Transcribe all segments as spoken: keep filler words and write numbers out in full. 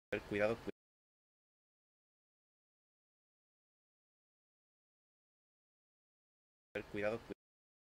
Cuidado, cuidado. Cuidado, cuidado.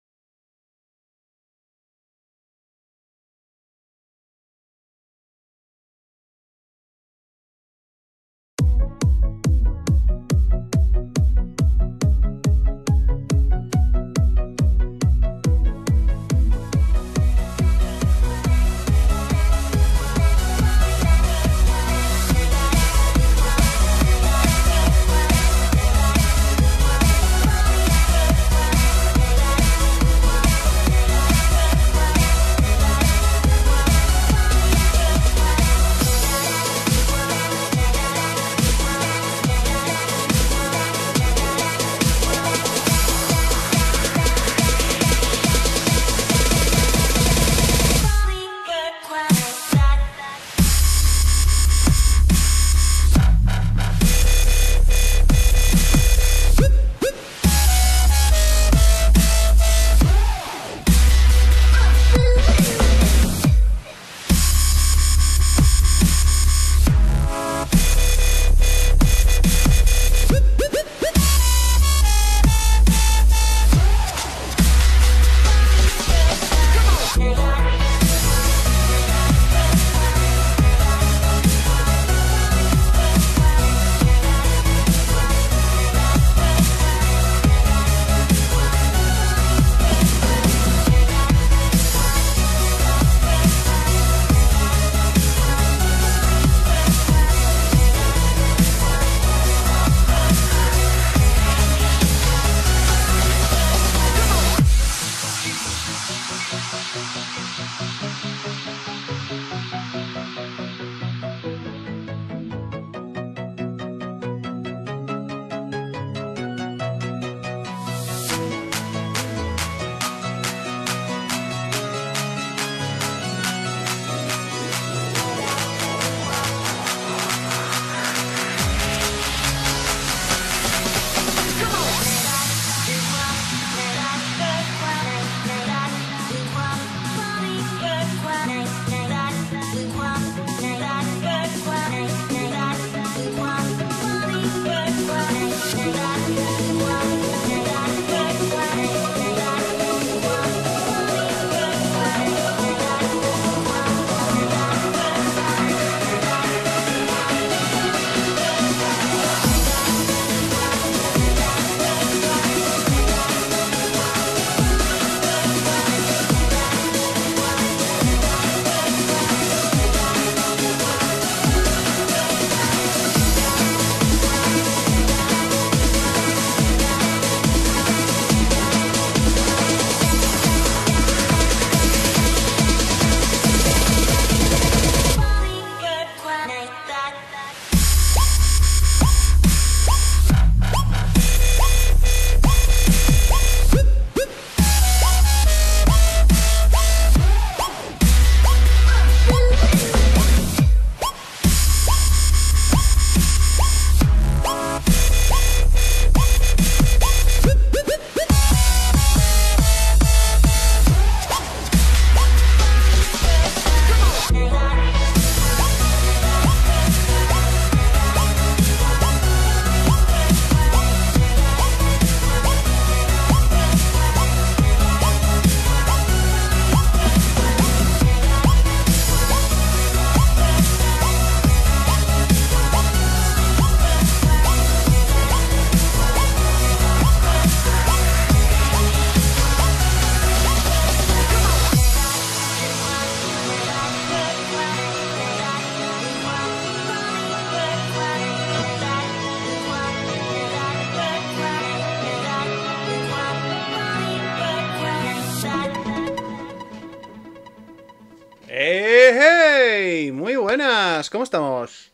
¡Eh, hey! Muy buenas, ¿cómo estamos?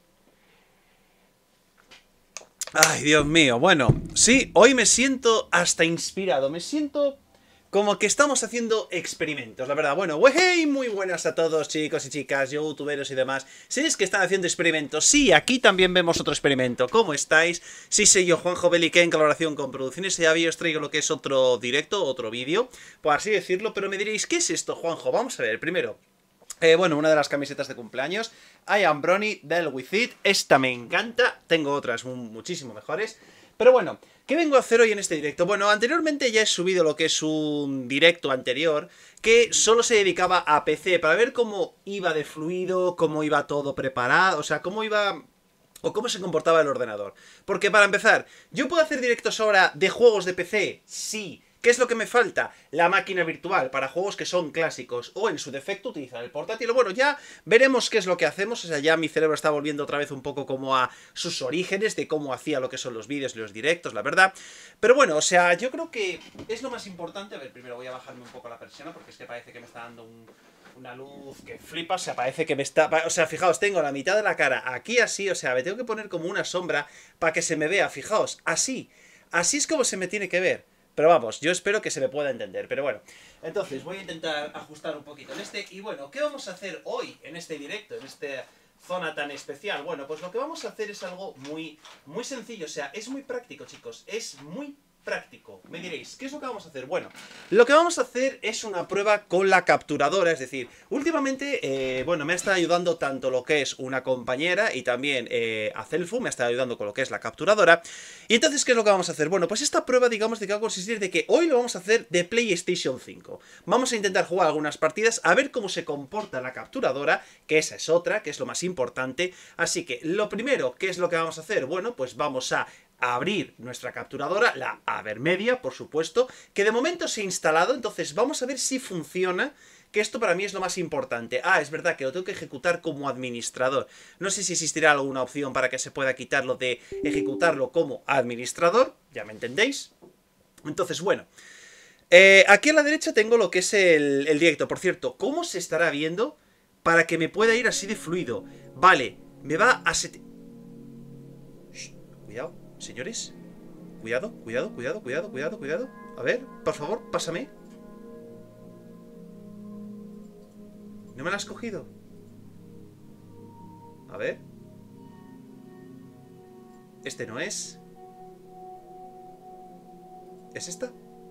Ay, Dios mío, bueno, sí, hoy me siento hasta inspirado, me siento como que estamos haciendo experimentos, la verdad. Bueno, hey, muy buenas a todos, chicos y chicas, youtuberos y demás. ¿Seréis que están haciendo experimentos? Sí, aquí también vemos otro experimento. ¿Cómo estáis? Sí, soy yo, Juanjo Belique, en colaboración con Producciones Y os traigo lo que es otro directo, otro vídeo, por así decirlo. Pero me diréis, ¿qué es esto, Juanjo? Vamos a ver, primero, Eh, bueno, una de las camisetas de cumpleaños. I am Brony, Deal with it. Esta me encanta. Tengo otras muchísimo mejores. Pero bueno, ¿qué vengo a hacer hoy en este directo? Bueno, anteriormente ya he subido lo que es un directo anterior que solo se dedicaba a P C para ver cómo iba de fluido, cómo iba todo preparado, o sea, cómo iba... o cómo se comportaba el ordenador. Porque para empezar, ¿yo puedo hacer directos ahora de juegos de P C? Sí. ¿Qué es lo que me falta? La máquina virtual para juegos que son clásicos o en su defecto utilizar el portátil. Bueno, ya veremos qué es lo que hacemos. O sea, ya mi cerebro está volviendo otra vez un poco como a sus orígenes de cómo hacía lo que son los vídeos y los directos, la verdad. Pero bueno, o sea, yo creo que es lo más importante. A ver, primero voy a bajarme un poco la persiana porque es que parece que me está dando un... una luz que flipa, o sea, parece que me está... O sea, fijaos, tengo la mitad de la cara aquí así, o sea, me tengo que poner como una sombra para que se me vea, fijaos, así. Así es como se me tiene que ver. Pero vamos, yo espero que se me pueda entender, pero bueno. Entonces, voy a intentar ajustar un poquito en este. Y bueno, ¿qué vamos a hacer hoy en este directo, en esta zona tan especial? Bueno, pues lo que vamos a hacer es algo muy, muy sencillo, o sea, es muy práctico, chicos, es muy práctico. Me diréis, ¿qué es lo que vamos a hacer? Bueno, lo que vamos a hacer es una prueba con la capturadora, es decir, últimamente, eh, bueno, me ha estado ayudando tanto lo que es una compañera y también eh, Azelfu, me ha estado ayudando con lo que es la capturadora. Y entonces, ¿qué es lo que vamos a hacer? Bueno, pues esta prueba, digamos, de que va a consistir de que hoy lo vamos a hacer de PlayStation cinco. Vamos a intentar jugar algunas partidas, a ver cómo se comporta la capturadora, que esa es otra, que es lo más importante. Así que, lo primero, ¿qué es lo que vamos a hacer? Bueno, pues vamos a abrir nuestra capturadora, la Avermedia, por supuesto, que de momento se ha instalado, entonces vamos a ver si funciona, que esto para mí es lo más importante. Ah, es verdad que lo tengo que ejecutar como administrador. No sé si existirá alguna opción para que se pueda quitarlo de ejecutarlo como administrador, ya me entendéis. Entonces, bueno, eh, aquí a la derecha tengo lo que es el, el directo. Por cierto, ¿cómo se estará viendo para que me pueda ir así de fluido? Vale, me va a... set... Shh, cuidado. Señores, cuidado, cuidado, cuidado, cuidado, cuidado, cuidado. A ver, por favor, pásame. ¿No me la has cogido? A ver. Este no es. ¿Es esta?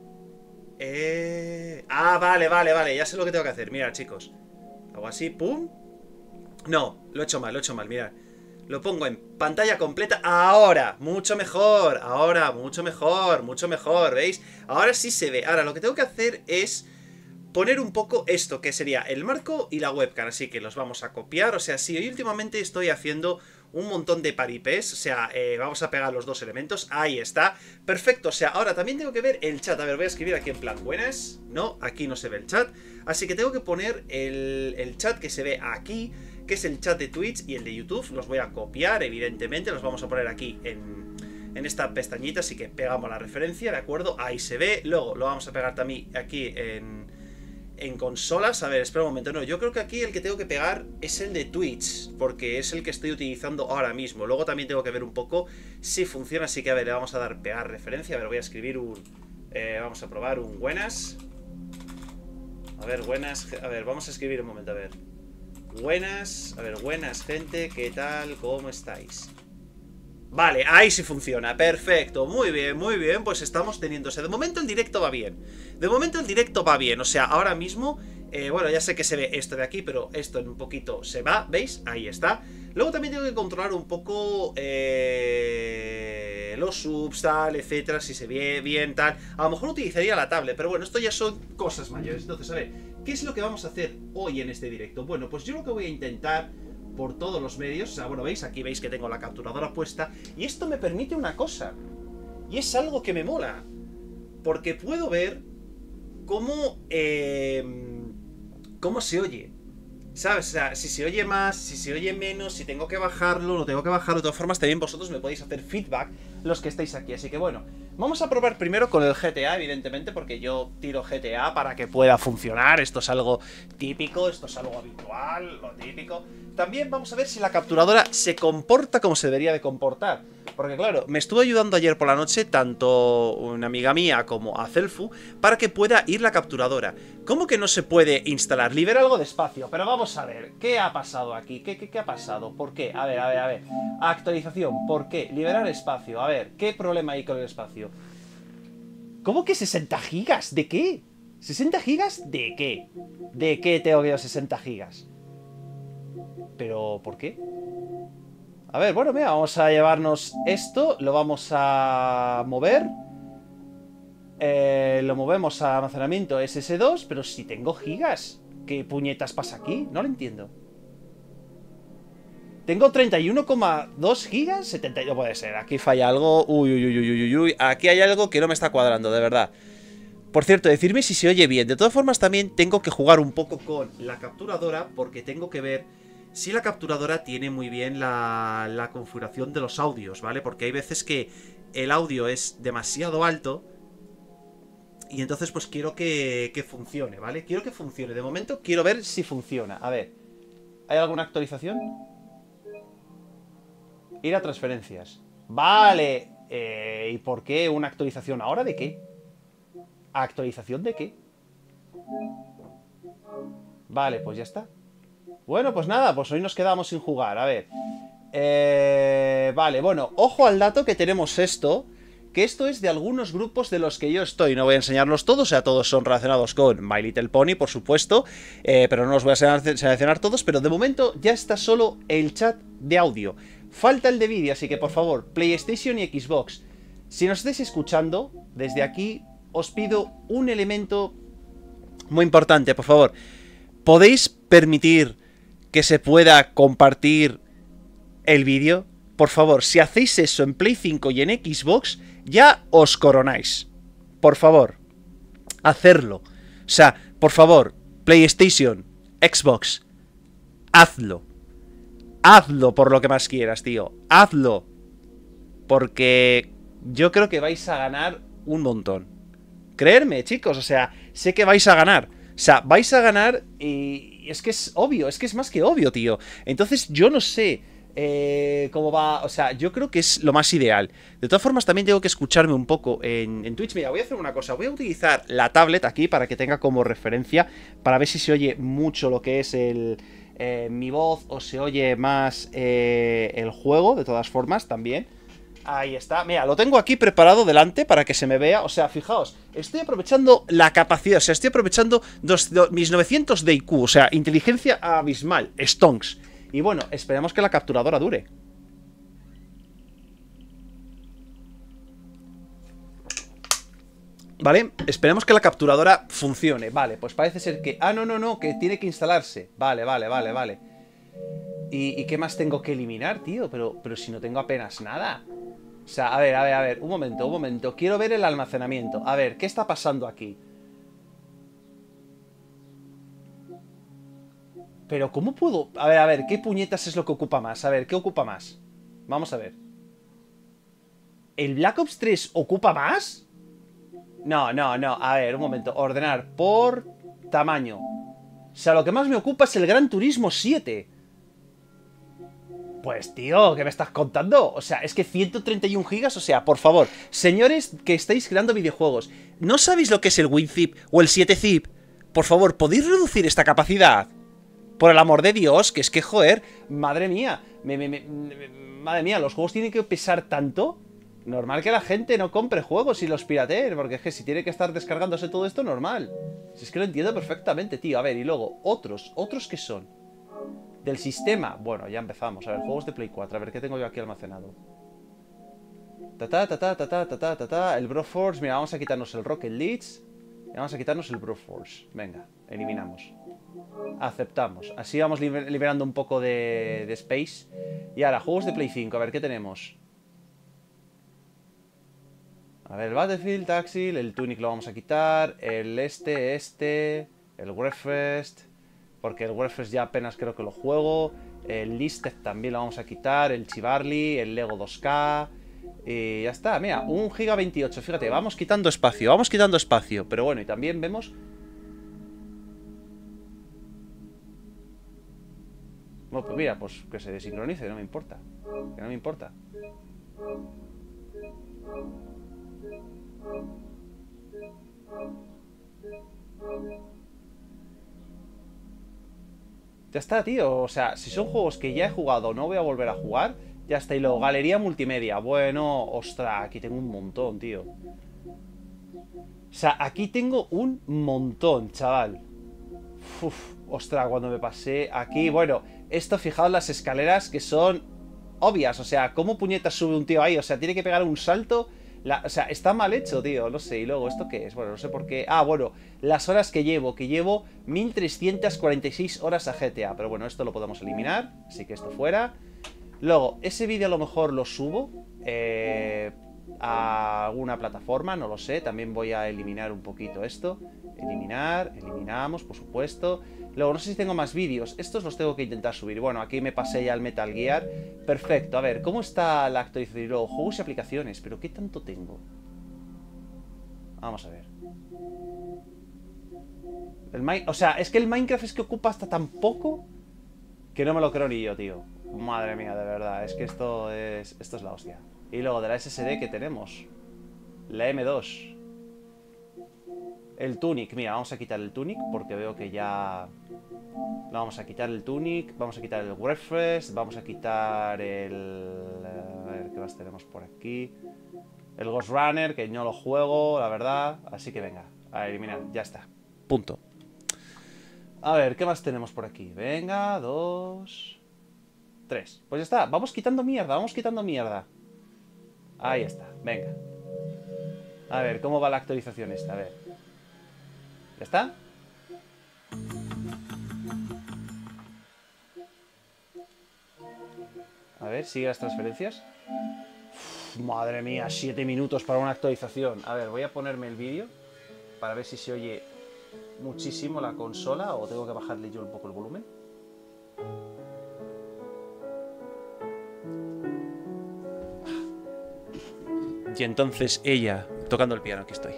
Eh... Ah, vale, vale, vale. Ya sé lo que tengo que hacer. Mirad, chicos. Hago así, pum. No, lo he hecho mal, lo he hecho mal, mirad. Lo pongo en pantalla completa. Ahora, mucho mejor. Ahora, mucho mejor, mucho mejor, ¿veis? Ahora sí se ve. Ahora, lo que tengo que hacer es poner un poco esto, que sería el marco y la webcam. Así que los vamos a copiar. O sea, sí, hoy últimamente estoy haciendo un montón de paripés. O sea, eh, vamos a pegar los dos elementos. Ahí está. Perfecto. O sea, ahora también tengo que ver el chat. A ver, voy a escribir aquí en plan buenas. No, aquí no se ve el chat. Así que tengo que poner el, el chat que se ve aquí, que es el chat de Twitch y el de YouTube. Los voy a copiar, evidentemente. Los vamos a poner aquí en, en esta pestañita. Así que pegamos la referencia, ¿de acuerdo? Ahí se ve. Luego lo vamos a pegar también aquí en, en consolas. A ver, espera un momento. No, yo creo que aquí el que tengo que pegar es el de Twitch, porque es el que estoy utilizando ahora mismo. Luego también tengo que ver un poco si funciona. Así que a ver, le vamos a dar pegar referencia. A ver, voy a escribir un... Eh, vamos a probar un buenas. A ver, buenas... A ver, vamos a escribir un momento, a ver. Buenas, a ver, buenas gente, ¿qué tal? ¿Cómo estáis? Vale, ahí sí funciona, perfecto, muy bien, muy bien, pues estamos teniendo, o sea, de momento el directo va bien. De momento el directo va bien, o sea, ahora mismo, eh, bueno, ya sé que se ve esto de aquí, pero esto en un poquito se va, ¿veis? Ahí está. Luego también tengo que controlar un poco eh, los subs, tal, etcétera, si se ve bien, tal. A lo mejor utilizaría la tablet, pero bueno, esto ya son cosas mayores. Entonces, a ver, ¿qué es lo que vamos a hacer hoy en este directo? Bueno, pues yo lo que voy a intentar por todos los medios, o sea, bueno, veis, aquí veis que tengo la capturadora puesta, y esto me permite una cosa, y es algo que me mola, porque puedo ver cómo, eh, cómo se oye, ¿sabes? O sea, si se oye más, si se oye menos, si tengo que bajarlo, lo tengo que bajar. De todas formas, también vosotros me podéis hacer feedback, los que estáis aquí. Así que bueno, vamos a probar primero con el G T A, evidentemente, porque yo tiro G T A para que pueda funcionar. Esto es algo típico, esto es algo habitual, lo típico. También vamos a ver si la capturadora se comporta como se debería de comportar. Porque claro, me estuvo ayudando ayer por la noche tanto una amiga mía como Azelfu para que pueda ir la capturadora. ¿Cómo que no se puede instalar? Libera algo de espacio, pero vamos a ver, ¿qué ha pasado aquí? ¿Qué, qué, qué ha pasado? ¿Por qué? A ver, a ver, a ver. Actualización, ¿por qué? Liberar espacio, a ver, ¿qué problema hay con el espacio? ¿Cómo que sesenta gigas? ¿De qué? ¿sesenta gigas? ¿De qué? ¿De qué tengo que yo sesenta gigas? Pero, ¿por qué? A ver, bueno, mira, vamos a llevarnos esto. Lo vamos a mover. Eh, lo movemos a almacenamiento ese ese dos. Pero si tengo gigas, ¿qué puñetas pasa aquí? No lo entiendo. Tengo treinta y uno coma dos gigas. setenta y dos, no puede ser, aquí falla algo. Uy, uy, uy, uy, uy, uy. Aquí hay algo que no me está cuadrando, de verdad. Por cierto, decirme si se oye bien. De todas formas, también tengo que jugar un poco con la capturadora, porque tengo que ver si la capturadora tiene muy bien la, la configuración de los audios, ¿vale? Porque hay veces que el audio es demasiado alto y entonces pues quiero que, que funcione, ¿vale? Quiero que funcione. De momento quiero ver si funciona. A ver, ¿hay alguna actualización? Ir a transferencias. Vale. Eh, ¿Y por qué una actualización ahora? ¿De qué? ¿Actualización de qué? Vale, pues ya está. Bueno, pues nada, pues hoy nos quedamos sin jugar. A ver. Eh, vale, bueno, ojo al dato que tenemos esto. Que esto es de algunos grupos de los que yo estoy. No voy a enseñarlos todos, o sea, todos son relacionados con My Little Pony, por supuesto. eh, Pero no los voy a seleccionar todos. Pero de momento ya está solo el chat de audio. Falta el de vídeo, así que por favor, PlayStation y Xbox, si nos estáis escuchando, desde aquí os pido un elemento muy importante, por favor. ¿Podéis permitir que se pueda compartir el vídeo? Por favor, si hacéis eso en Play cinco y en Xbox, ya os coronáis. Por favor, hacerlo. O sea, por favor, PlayStation, Xbox, hazlo. Hazlo por lo que más quieras, tío. Hazlo. Porque yo creo que vais a ganar un montón. Creedme, chicos, o sea, sé que vais a ganar. O sea, vais a ganar y es que es obvio, es que es más que obvio, tío. Entonces yo no sé eh, cómo va, o sea, yo creo que es lo más ideal. De todas formas, también tengo que escucharme un poco en, en Twitch. Mira, voy a hacer una cosa, voy a utilizar la tablet aquí para que tenga como referencia, para ver si se oye mucho lo que es el... Eh, mi voz o se oye más eh, el juego, de todas formas, también. Ahí está, mira, lo tengo aquí preparado delante para que se me vea. O sea, fijaos, estoy aprovechando la capacidad, o sea, estoy aprovechando dos, dos, mis novecientos de I Q, o sea, inteligencia abismal, stonks. Y bueno, esperemos que la capturadora dure. ¿Vale? Esperemos que la capturadora funcione. Vale, pues parece ser que... Ah, no, no, no, que tiene que instalarse. Vale, vale, vale, vale. ¿Y, y qué más tengo que eliminar, tío? Pero, pero si no tengo apenas nada. O sea, a ver, a ver, a ver. Un momento, un momento. Quiero ver el almacenamiento. A ver, ¿qué está pasando aquí? Pero, ¿cómo puedo...? A ver, a ver, ¿qué puñetas es lo que ocupa más? A ver, ¿qué ocupa más? Vamos a ver. ¿El Black Ops tres ocupa más? No, no, no, a ver, un momento. Ordenar por tamaño. O sea, lo que más me ocupa es el Gran Turismo siete. Pues tío, ¿qué me estás contando? O sea, es que ciento treinta y uno gigas, o sea, por favor, señores que estáis creando videojuegos, ¿no sabéis lo que es el WinZip o el siete zip? Por favor, ¿podéis reducir esta capacidad? Por el amor de Dios, que es que, joder, madre mía, me, me, me, me, madre mía, los juegos tienen que pesar tanto. Normal que la gente no compre juegos y los pirateen, porque es que si tiene que estar descargándose todo esto, normal. Si es que lo entiendo perfectamente, tío. A ver, y luego, otros, ¿otros qué son? Del sistema. Bueno, ya empezamos. A ver, juegos de Play cuatro. A ver, ¿qué tengo yo aquí almacenado? Ta ta ta ta ta ta ta ta ta ta. El Broforce. Mira, vamos a quitarnos el Rocket Leeds. Y vamos a quitarnos el Broforce. Venga, eliminamos. Aceptamos. Así vamos liber liberando un poco de, de space. Y ahora, juegos de Play cinco. A ver, ¿qué tenemos? A ver, el Battlefield, Taxi, el Tunic lo vamos a quitar. El este, este. El Wreckfest. Porque el Wreckfest ya apenas creo que lo juego. El Listed también lo vamos a quitar. El Chivarly, el Lego dos K. Y ya está, mira, un giga veintiocho. Fíjate, vamos quitando espacio, vamos quitando espacio. Pero bueno, y también vemos... Bueno, pues mira, pues que se desincronice, no me importa. Que no me importa. Ya está, tío. O sea, si son juegos que ya he jugado, no voy a volver a jugar. Ya está. Y luego, galería multimedia. Bueno, ostras, aquí tengo un montón, tío. O sea, aquí tengo un montón, chaval. Uf, Ostras, cuando me pasé aquí... Bueno, esto, fijaos las escaleras que son obvias. O sea, ¿cómo puñetas sube un tío ahí? O sea, tiene que pegar un salto... La, o sea, está mal hecho, tío, no sé. Y luego, ¿esto qué es? Bueno, no sé por qué. Ah, bueno, las horas que llevo. Que llevo mil trescientas cuarenta y seis horas a G T A. Pero bueno, esto lo podemos eliminar. Así que esto fuera. Luego, ese vídeo a lo mejor lo subo eh, a alguna plataforma, no lo sé. También voy a eliminar un poquito esto. Eliminar, eliminamos, por supuesto. Luego, no sé si tengo más vídeos. Estos los tengo que intentar subir. Bueno, aquí me pasé ya al Metal Gear. Perfecto, a ver, ¿cómo está la actualización? Y luego, juegos y aplicaciones. ¿Pero qué tanto tengo? Vamos a ver. El Mi- o sea, es que el Minecraft es que ocupa hasta tan poco que no me lo creo ni yo, tío. Madre mía, de verdad. Es que esto es, esto es la hostia. Y luego de la S S D que tenemos. La M dos. El Tunic, mira, vamos a quitar el Tunic porque veo que ya... Vamos a quitar el Tunic, vamos a quitar el Refresh, vamos a quitar el... A ver, ¿qué más tenemos por aquí? El Ghost Runner, que no lo juego, la verdad. Así que venga, a eliminar, ya está. Punto. A ver, ¿qué más tenemos por aquí? Venga, dos... Tres. Pues ya está, vamos quitando mierda, vamos quitando mierda. Ahí está, venga. A ver, ¿cómo va la actualización esta? A ver. ¿Ya está? A ver, sigue las transferencias. Uf, madre mía, siete minutos para una actualización. A ver, voy a ponerme el vídeo para ver si se oye muchísimo la consola o tengo que bajarle yo un poco el volumen. Y entonces ella, tocando el piano, aquí estoy.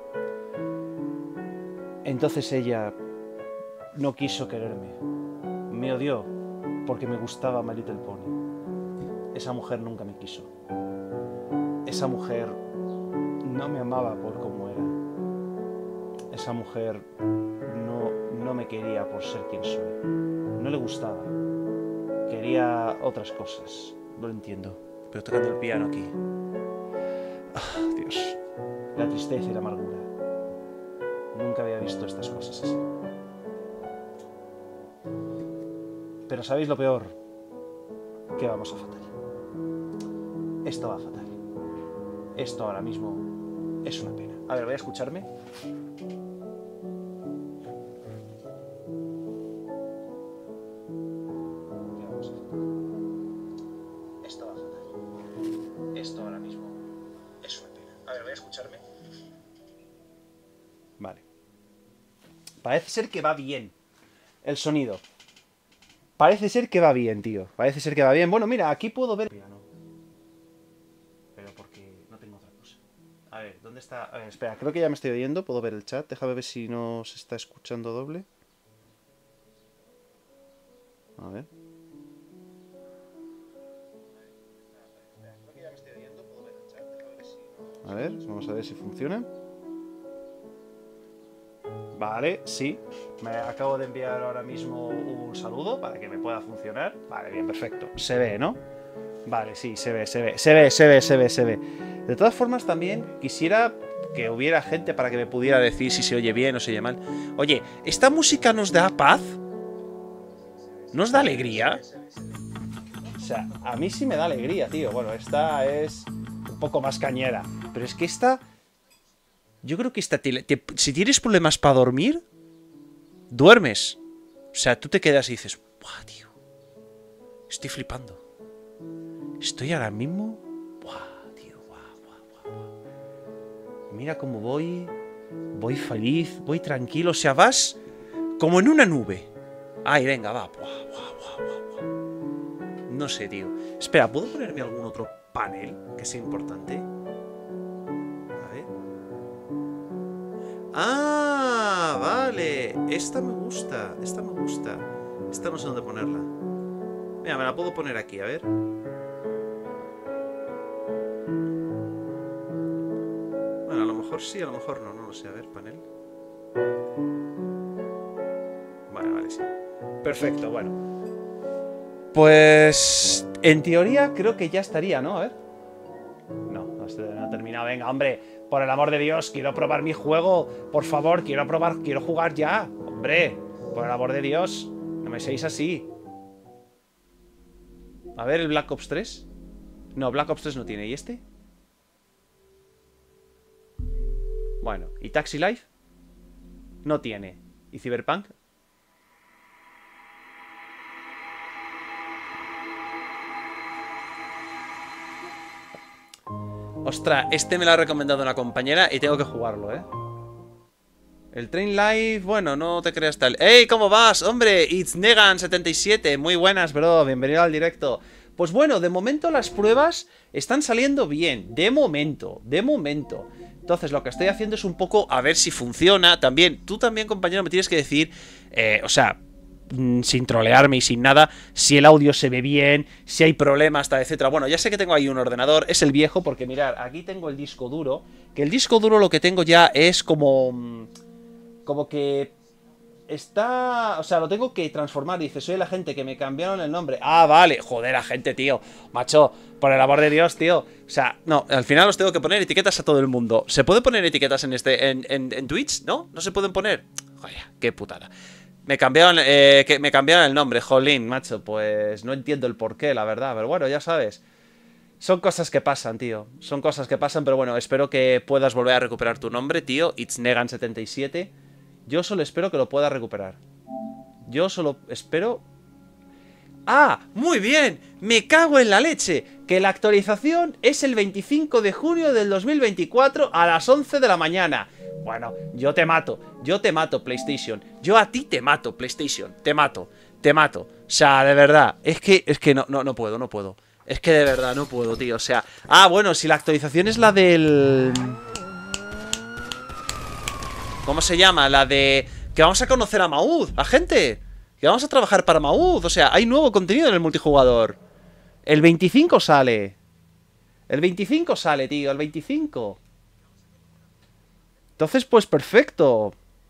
Entonces ella no quiso quererme. Me odió porque me gustaba My Little Pony. Esa mujer nunca me quiso. Esa mujer no me amaba por cómo era. Esa mujer no, no me quería por ser quien soy. No le gustaba. Quería otras cosas. No lo entiendo. Pero tocando el piano aquí. Ah, Dios. La tristeza y la amargura. Nunca había visto estas cosas así. Pero ¿sabéis lo peor? Que vamos a fatal. Esto va fatal. Esto ahora mismo es una pena. A ver, voy a escucharme. Esto va fatal. Esto ahora mismo es una pena. A ver, voy a escucharme. Vale. Parece ser que va bien el sonido. Parece ser que va bien, tío. Parece ser que va bien. Bueno, mira, aquí puedo ver... Piano. Pero porque no tengo otra cosa. A ver, ¿dónde está? A ver, espera, creo que ya me estoy oyendo. Puedo ver el chat. Déjame ver si no se está escuchando doble. A ver. A ver, vamos a ver si funciona. Vale, sí. Me acabo de enviar ahora mismo un saludo para que me pueda funcionar. Vale, bien, perfecto. Se ve, ¿no? Vale, sí, se ve, se ve, se ve, se ve, se ve, se ve. De todas formas, también quisiera que hubiera gente para que me pudiera decir si se oye bien o se oye mal. Oye, ¿esta música nos da paz? ¿Nos da alegría? O sea, a mí sí me da alegría, tío. Bueno, esta es un poco más cañera. Pero es que esta... Yo creo que esta... Te, te, si tienes problemas para dormir, duermes. O sea, tú te quedas y dices... ¡Buah, tío! Estoy flipando. Estoy ahora mismo... ¡Buah, tío! ¡Buah, buah, buah, buah! Mira cómo voy... Voy feliz, voy tranquilo. O sea, vas como en una nube. Ay, venga, va. Buah, buah, buah, buah, buah. No sé, tío. Espera, ¿puedo ponerme algún otro panel que sea importante? ¡Ah! Vale. Esta me gusta. Esta me gusta. Esta no sé dónde ponerla. Mira, me la puedo poner aquí, a ver. Bueno, a lo mejor sí, a lo mejor no. No lo sé. A ver, panel. Vale, vale, sí. Perfecto, bueno. Pues... En teoría creo que ya estaría, ¿no? A ver. No, no, no ha terminado. Venga, hombre. Por el amor de Dios, quiero probar mi juego. Por favor, quiero probar, quiero jugar ya. Hombre, Por el amor de Dios, no me seáis así. A ver, el Black Ops tres. No, Black Ops tres no tiene. ¿Y este? Bueno, ¿y Taxi Life? No tiene. ¿Y Cyberpunk? Ostras, este me lo ha recomendado una compañera y tengo que jugarlo, ¿eh? El Train Life, bueno, no te creas tal. ¡Ey! ¿Cómo vas? Hombre, It's Negan setenta y siete. Muy buenas, bro. Bienvenido al directo. Pues bueno, de momento las pruebas están saliendo bien. De momento, de momento. Entonces lo que estoy haciendo es un poco a ver si funciona. También, tú también, compañero, me tienes que decir, eh, o sea, sin trolearme y sin nada, si el audio se ve bien, si hay problemas, tal, etcétera. Bueno, ya sé que tengo ahí un ordenador, es el viejo, porque mirad, aquí tengo el disco duro, que el disco duro lo que tengo ya es como... como que... está... o sea, lo tengo que transformar. Dice, soy la gente que me cambiaron el nombre. Ah, vale, joder, la gente, tío. Macho, por el amor de Dios, tío. O sea, no, al final os tengo que poner etiquetas a todo el mundo. ¿Se puede poner etiquetas en este en, en, en Twitch? ¿No? ¿No se pueden poner? Joder, qué putada. Me cambiaron, eh, que me cambiaron el nombre, jolín, macho. Pues no entiendo el porqué, la verdad. Pero bueno, ya sabes. Son cosas que pasan, tío. Son cosas que pasan, pero bueno, espero que puedas volver a recuperar tu nombre, tío. It's Negan setenta y siete. Yo solo espero que lo pueda recuperar. Yo solo espero... ¡Ah! ¡Muy bien! ¡Me cago en la leche! Que la actualización es el veinticinco de junio del dos mil veinticuatro a las once de la mañana. Bueno, yo te mato. Yo te mato, PlayStation. Yo a ti te mato, PlayStation. Te mato. Te mato. O sea, de verdad. Es que, es que no, no, no puedo, no puedo. Es que de verdad no puedo, tío. O sea... Ah, bueno, si la actualización es la del... ¿Cómo se llama? La de... que vamos a conocer a Maud, a gente. Que vamos a trabajar para Maud. O sea, hay nuevo contenido en el multijugador. El veinticinco sale. El veinticinco sale, tío. El veinticinco. Entonces, pues perfecto.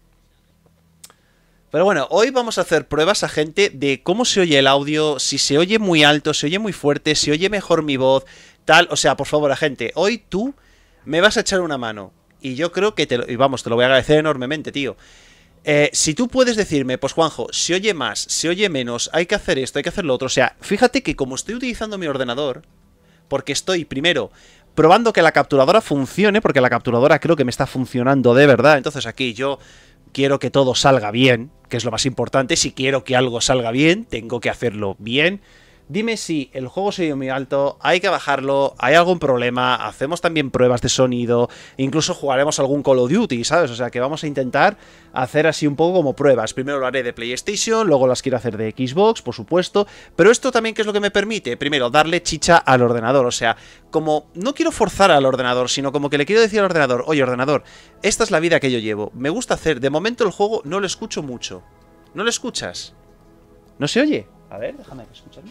Pero bueno, hoy vamos a hacer pruebas a gente de cómo se oye el audio. Si se oye muy alto, se oye muy fuerte, se oye mejor mi voz, tal. O sea, por favor, a gente, hoy tú me vas a echar una mano. Y yo creo que te lo, y vamos, te lo voy a agradecer enormemente, tío. Eh, si tú puedes decirme, pues Juanjo, se oye más, se oye menos, hay que hacer esto, hay que hacer lo otro. O sea, fíjate que como estoy utilizando mi ordenador, porque estoy, primero, probando que la capturadora funcione, porque la capturadora creo que me está funcionando de verdad. Entonces aquí yo quiero que todo salga bien, que es lo más importante. Si quiero que algo salga bien, tengo que hacerlo bien. Dime si el juego se oye muy alto, hay que bajarlo, hay algún problema, hacemos también pruebas de sonido, incluso jugaremos algún Call of Duty, ¿sabes? O sea que vamos a intentar hacer así un poco como pruebas. Primero lo haré de PlayStation, luego las quiero hacer de Xbox, por supuesto, pero esto también, ¿qué es lo que me permite? Primero, darle chicha al ordenador, o sea, como no quiero forzar al ordenador, sino como que le quiero decir al ordenador, oye ordenador, esta es la vida que yo llevo, me gusta hacer, de momento el juego no lo escucho mucho. ¿No lo escuchas? ¿No se oye? A ver, déjame escucharlo.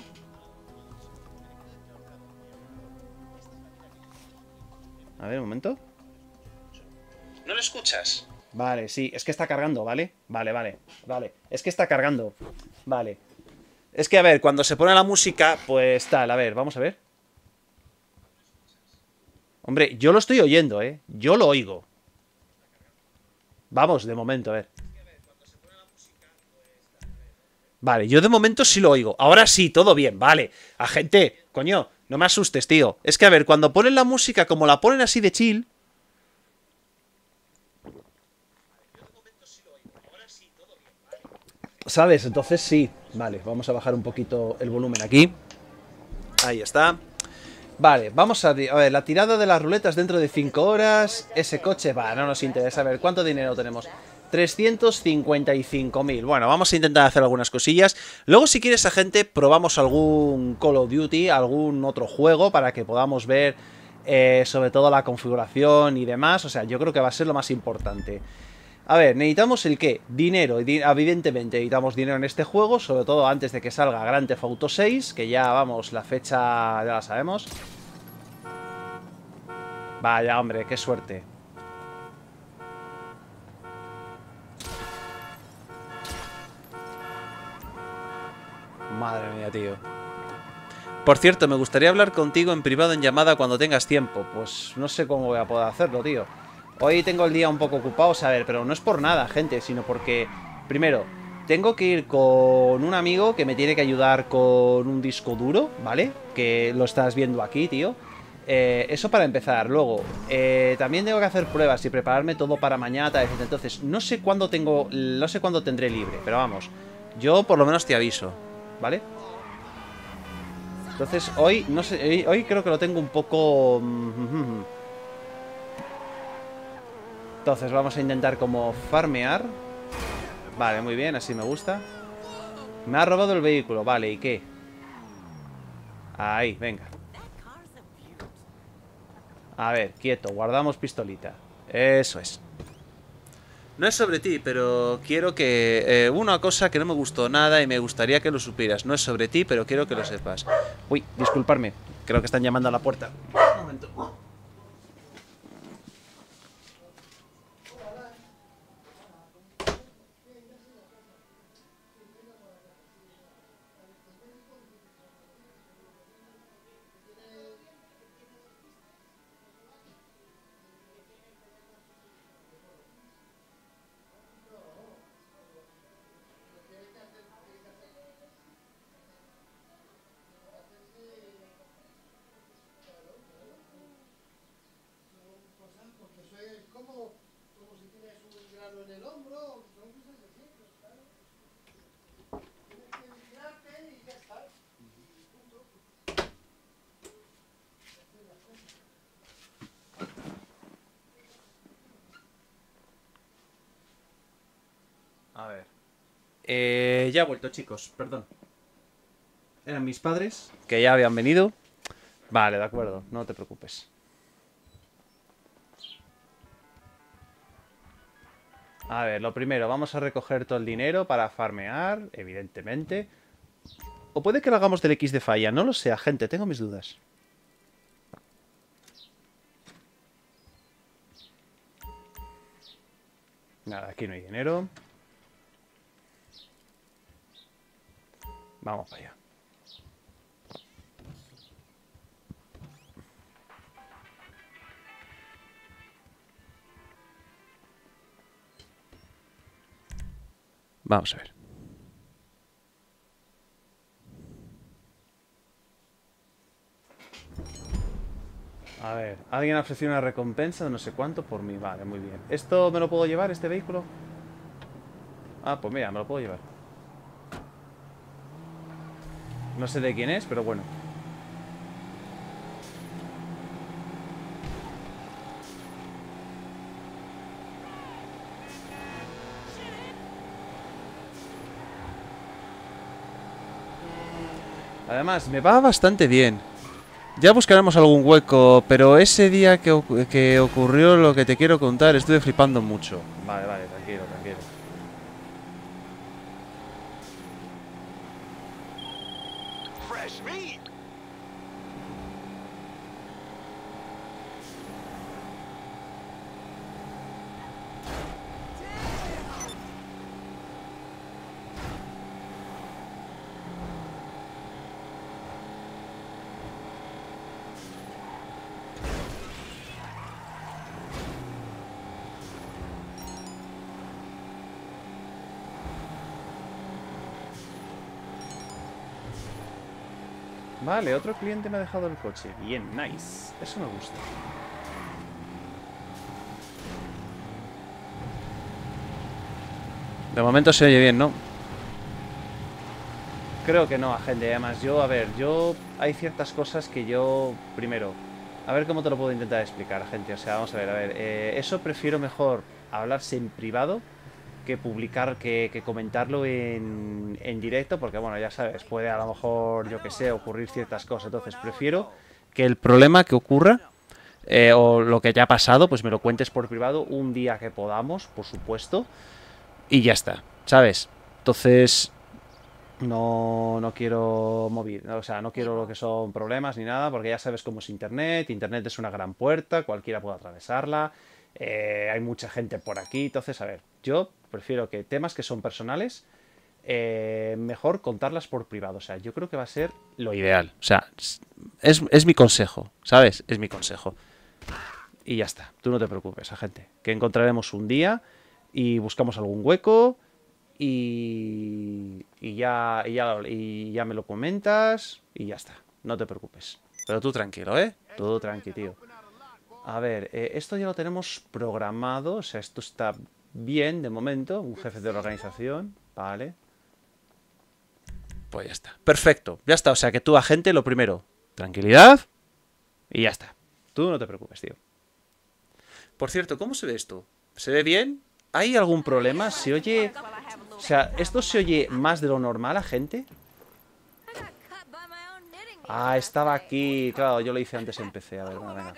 A ver, un momento. ¿No lo escuchas? Vale, sí, es que está cargando, ¿vale? Vale, vale, vale. Es que está cargando. Vale. Es que, a ver, cuando se pone la música, pues tal, a ver, vamos a ver. Hombre, yo lo estoy oyendo, ¿eh? Yo lo oigo. Vamos, de momento, a ver. Vale, yo de momento sí lo oigo. Ahora sí, todo bien, vale. A gente, coño, no me asustes, tío. Es que, a ver, cuando ponen la música, como la ponen así de chill... ¿Sabes? Entonces sí. Vale, vamos a bajar un poquito el volumen aquí. Ahí está. Vale, vamos a... a ver, la tirada de las ruletas dentro de cinco horas. Ese coche, va, no nos interesa. A ver, ¿cuánto dinero tenemos? trescientos cincuenta y cinco mil. Bueno, vamos a intentar hacer algunas cosillas. Luego, si quieres, a gente, probamos algún Call of Duty, algún otro juego para que podamos ver eh, sobre todo la configuración y demás. O sea, yo creo que va a ser lo más importante. A ver, necesitamos el qué? Dinero. Evidentemente necesitamos dinero en este juego, sobre todo antes de que salga Grand Theft Auto seis, que ya, vamos, la fecha ya la sabemos. Vaya, hombre, qué suerte. Madre mía, tío. Por cierto, me gustaría hablar contigo en privado en llamada cuando tengas tiempo. Pues no sé cómo voy a poder hacerlo, tío. Hoy tengo el día un poco ocupado, o sea, a ver, pero no es por nada, gente, sino porque, primero, tengo que ir con un amigo que me tiene que ayudar con un disco duro, ¿vale? Que lo estás viendo aquí, tío. Eh, eso para empezar. Luego, eh, también tengo que hacer pruebas y prepararme todo para mañana, tal vez. Entonces, no sé cuándo tengo, no sé cuándo tendré libre, pero vamos, yo por lo menos te aviso, ¿vale? Entonces, hoy, no sé, hoy, hoy creo que lo tengo un poco... Entonces, vamos a intentar como farmear. Vale, muy bien, así me gusta. Me ha robado el vehículo, vale, ¿y qué? Ahí, venga. A ver, quieto, guardamos pistolita. Eso es. No es sobre ti, pero quiero que... Eh, una cosa que no me gustó nada y me gustaría que lo supieras. No es sobre ti, pero quiero que lo sepas. Uy, disculparme. Creo que están llamando a la puerta. Un momento. A ver. Eh, ya he vuelto, chicos, perdón. Eran mis padres, que ya habían venido. Vale, de acuerdo, no te preocupes. A ver, lo primero, vamos a recoger todo el dinero para farmear, evidentemente. O puede que lo hagamos del X de falla, no lo sé, gente, tengo mis dudas. Nada, aquí no hay dinero. Vamos para allá. Vamos a ver. A ver, alguien ha ofrecido una recompensa de no sé cuánto por mí. Vale, muy bien. ¿Esto me lo puedo llevar, este vehículo? Ah, pues mira, me lo puedo llevar. No sé de quién es, pero bueno. Además, me va bastante bien. Ya buscaremos algún hueco, pero ese día que, que ocurrió lo que te quiero contar, estuve flipando mucho. Vale, vale, tranquilo, tranquilo. Vale, otro cliente me ha dejado el coche. Bien, nice. Eso me gusta. De momento se oye bien, ¿no? Creo que no, agente. Además, yo, a ver, yo... Hay ciertas cosas que yo... Primero, a ver cómo te lo puedo intentar explicar, gente. O sea, vamos a ver, a ver. Eh, eso prefiero mejor hablarse en privado que publicar, que, que comentarlo en, en directo, porque bueno, ya sabes, puede a lo mejor, yo que sé, ocurrir ciertas cosas. Entonces prefiero que el problema que ocurra, eh, o lo que ya ha pasado, pues me lo cuentes por privado un día que podamos, por supuesto, y ya está, ¿sabes? Entonces no, no quiero mover, o sea, no quiero lo que son problemas ni nada, porque ya sabes cómo es Internet. Internet es una gran puerta, cualquiera puede atravesarla. Eh, hay mucha gente por aquí, entonces, a ver, yo prefiero que temas que son personales, eh, mejor contarlas por privado. O sea, yo creo que va a ser lo ideal. O sea, es, es mi consejo, ¿sabes? Es mi consejo. Y ya está, tú no te preocupes, agente, que encontraremos un día y buscamos algún hueco Y, y, ya, y, ya, y ya me lo comentas y ya está. No te preocupes. Pero tú tranquilo, ¿eh? Todo tranquilo, tío. A ver, eh, esto ya lo tenemos programado. O sea, esto está bien de momento. Un jefe de la organización. Vale. Pues ya está. Perfecto. Ya está. O sea, que tú, agente, lo primero. Tranquilidad. Y ya está. Tú no te preocupes, tío. Por cierto, ¿cómo se ve esto? ¿Se ve bien? ¿Hay algún problema? ¿Se oye...? O sea, ¿esto se oye más de lo normal, agente? Ah, estaba aquí. Claro, yo lo hice antes en P C. A ver, venga, venga.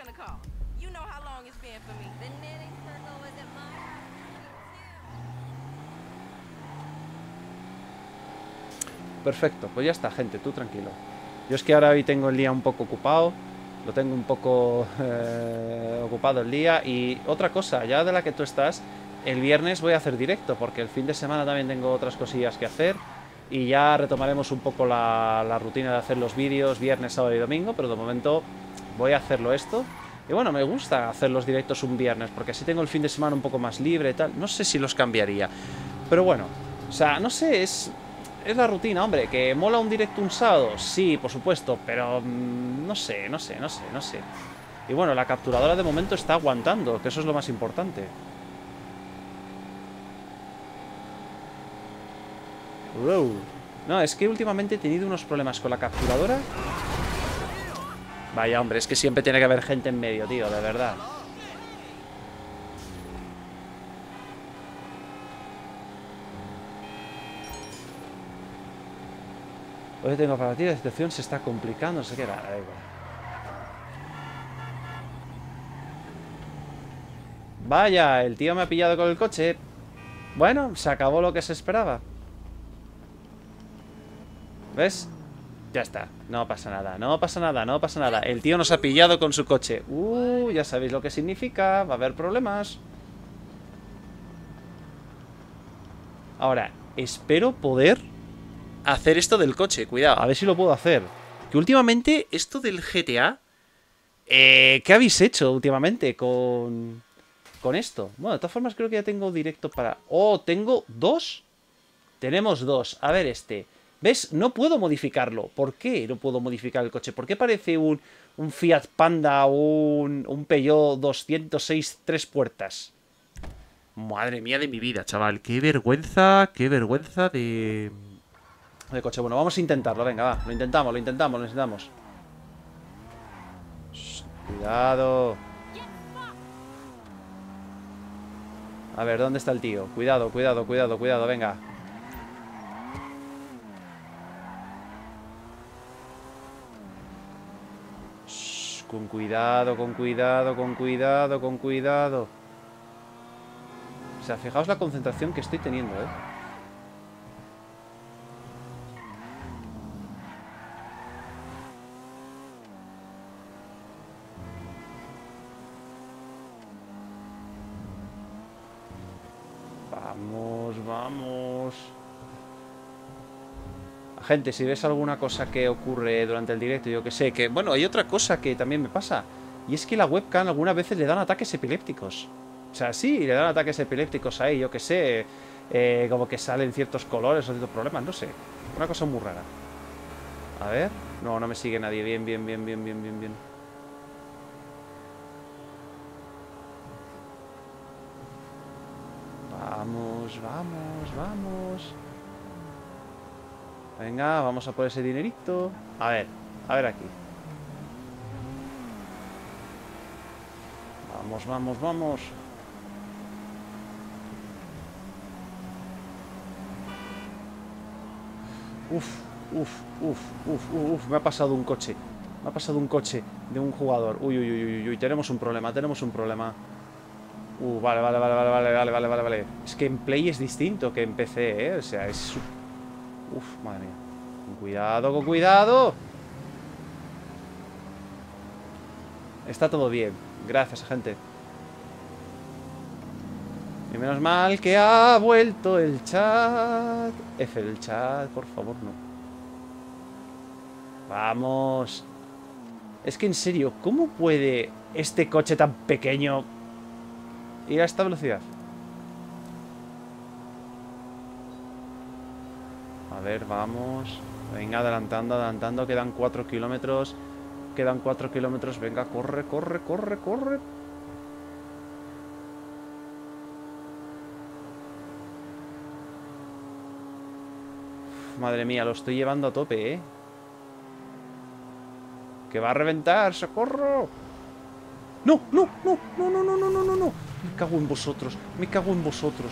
Perfecto, pues ya está, gente, tú tranquilo. Yo es que ahora hoy tengo el día un poco ocupado. Lo tengo un poco eh, ocupado el día. Y otra cosa, ya de la que tú estás, el viernes voy a hacer directo, porque el fin de semana también tengo otras cosillas que hacer. Y ya retomaremos un poco la, la rutina de hacer los vídeos viernes, sábado y domingo. Pero de momento voy a hacerlo esto. Y bueno, me gusta hacer los directos un viernes, porque así tengo el fin de semana un poco más libre y tal. No sé si los cambiaría, pero bueno, o sea, no sé, es... Es la rutina, hombre. ¿Que mola un directo un sábado? Sí, por supuesto, pero mmm, no sé, no sé, no sé, no sé. Y bueno, la capturadora de momento está aguantando, que eso es lo más importante. Wow. No, es que últimamente he tenido unos problemas con la capturadora. Vaya, hombre, es que siempre tiene que haber gente en medio, tío, de verdad. Hoy tengo para ti, la situación se está complicando, no sé qué, da igual. Vaya, el tío me ha pillado con el coche. Bueno, se acabó lo que se esperaba. ¿Ves? Ya está, no pasa nada, no pasa nada, no pasa nada. El tío nos ha pillado con su coche. Uh, ya sabéis lo que significa, va a haber problemas. Ahora, espero poder hacer esto del coche, cuidado, a ver si lo puedo hacer. Que últimamente, esto del G T A... Eh, ¿qué habéis hecho últimamente con... con esto? Bueno, de todas formas creo que ya tengo directo para... Oh, ¿tengo dos? Tenemos dos, a ver este. ¿Ves? No puedo modificarlo. ¿Por qué no puedo modificar el coche? ¿Por qué parece un, un Fiat Panda o un, un Peugeot doscientos seis tres puertas? Madre mía de mi vida, chaval. Qué vergüenza, qué vergüenza de... de coche. Bueno, vamos a intentarlo, venga, va. Lo intentamos, lo intentamos, lo intentamos. Shh, cuidado. A ver, ¿dónde está el tío? Cuidado, cuidado, cuidado, cuidado, venga. Shh, con cuidado, con cuidado, con cuidado, con cuidado. O sea, fijaos la concentración que estoy teniendo, ¿eh? Vamos, vamos. Gente, si ves alguna cosa que ocurre durante el directo, yo que sé, que... Bueno, hay otra cosa que también me pasa. Y es que la webcam algunas veces le dan ataques epilépticos. O sea, sí, le dan ataques epilépticos ahí, yo que sé. Eh, como que salen ciertos colores o ciertos problemas, no sé. Una cosa muy rara. A ver. No, no me sigue nadie. Bien, bien, bien, bien, bien, bien, bien. Vamos, vamos, vamos. Venga, vamos a por ese dinerito. A ver, a ver aquí. Vamos, vamos, vamos. Uf, uf, uf, uf, uf, me ha pasado un coche. Me ha pasado un coche de un jugador. Uy, uy, uy, uy, uy, tenemos un problema, tenemos un problema. Uh, vale, vale, vale, vale, vale, vale, vale, vale, vale. Es que en Play es distinto que en P C, ¿eh? O sea, es... Uf, madre mía. Con cuidado, con cuidado. Está todo bien. Gracias, gente. Y menos mal que ha vuelto el chat. F el chat, por favor, no. Vamos. Es que en serio, ¿cómo puede este coche tan pequeño ir a esta velocidad? ver, vamos. Venga, adelantando, adelantando. Quedan cuatro kilómetros. Quedan cuatro kilómetros. Venga, corre, corre, corre, corre. Uf, madre mía, lo estoy llevando a tope, ¿eh? Que va a reventar, socorro. No, no, no, no, no, no, no, no, no, no. Me cago en vosotros, me cago en vosotros.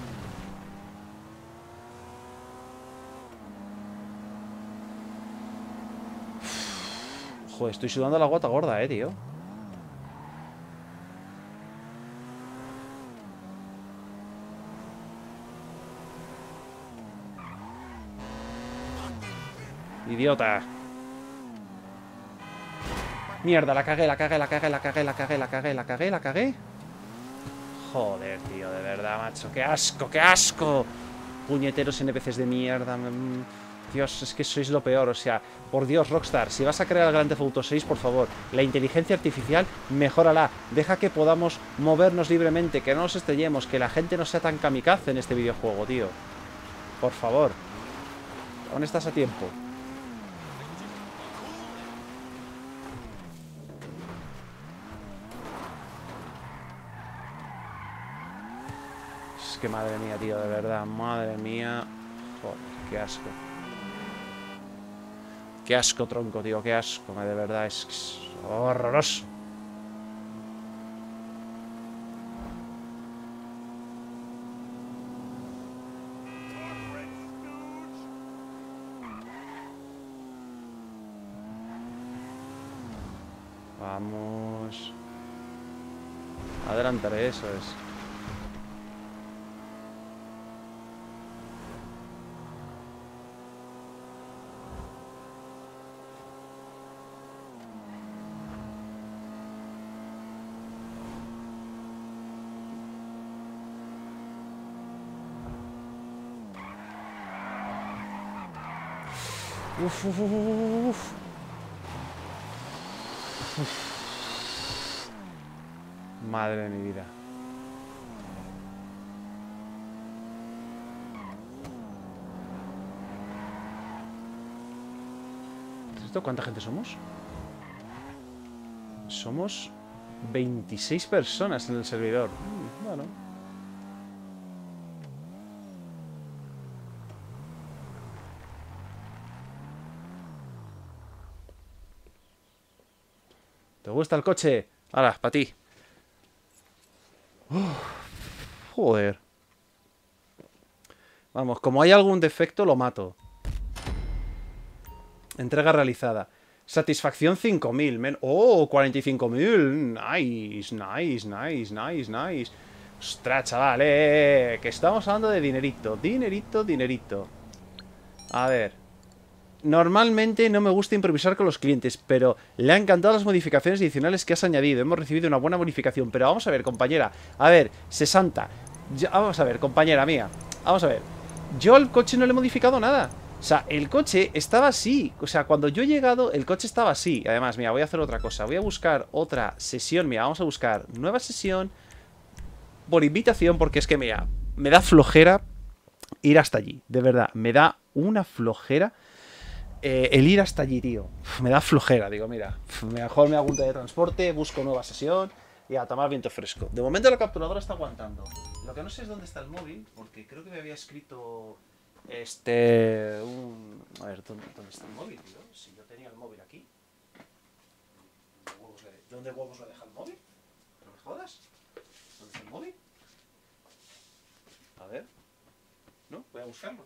Joder, estoy sudando la gota gorda, eh, tío. Idiota. Mierda, la cagué, la cagué, la cagué, la cagué, la cagué, la cagué, la cagué, la cagué. Joder, tío, de verdad, macho. ¡Qué asco, qué asco! Puñeteros N P Cs de mierda. Dios, es que sois lo peor, o sea, por Dios, Rockstar, si vas a crear el Grand Theft Auto seis, por favor, la inteligencia artificial, mejórala. Deja que podamos movernos libremente, que no nos estrellemos, que la gente no sea tan kamikaze en este videojuego, tío. Por favor. Aún estás a tiempo. Es que madre mía, tío, de verdad, madre mía. Joder, qué asco. Qué asco, tronco, tío, qué asco. De verdad, es, es horroroso. Vamos. Adelantaré, eso es. Uf, uf, uf, uf. Uf. Madre de mi vida. ¿Esto cuánta gente somos? Somos veintiséis personas en el servidor. Mm, bueno. ¿Te gusta el coche? Ahora, para ti. Uf, joder. Vamos, como hay algún defecto, lo mato. Entrega realizada. Satisfacción cinco mil. Men oh, cuarenta y cinco mil. Nice, nice, nice, nice, nice. Ostras, chaval, eh, que estamos hablando de dinerito. Dinerito, dinerito. A ver. Normalmente no me gusta improvisar con los clientes, pero le han encantado las modificaciones adicionales que has añadido. Hemos recibido una buena bonificación. Pero vamos a ver, compañera. A ver, sesenta. Ya, vamos a ver, compañera mía. Vamos a ver. Yo al coche no le he modificado nada. O sea, el coche estaba así. O sea, cuando yo he llegado, el coche estaba así. Además, mira, voy a hacer otra cosa. Voy a buscar otra sesión. Mira, vamos a buscar nueva sesión por invitación, porque es que, mira, me da flojera ir hasta allí. De verdad, me da una flojera eh, el ir hasta allí, tío. Uf, me da flojera, digo, mira. Uf, mejor me hago un teletransporte, busco nueva sesión y a tomar viento fresco. De momento la capturadora está aguantando. Lo que no sé es dónde está el móvil, porque creo que me había escrito... Este... Un... A ver, ¿dónde, ¿dónde está el móvil, tío? Si yo tenía el móvil aquí. ¿Dónde huevos le, ¿dónde huevos le deja el móvil? ¿No me jodas? ¿Dónde está el móvil? A ver. No, voy a buscarlo.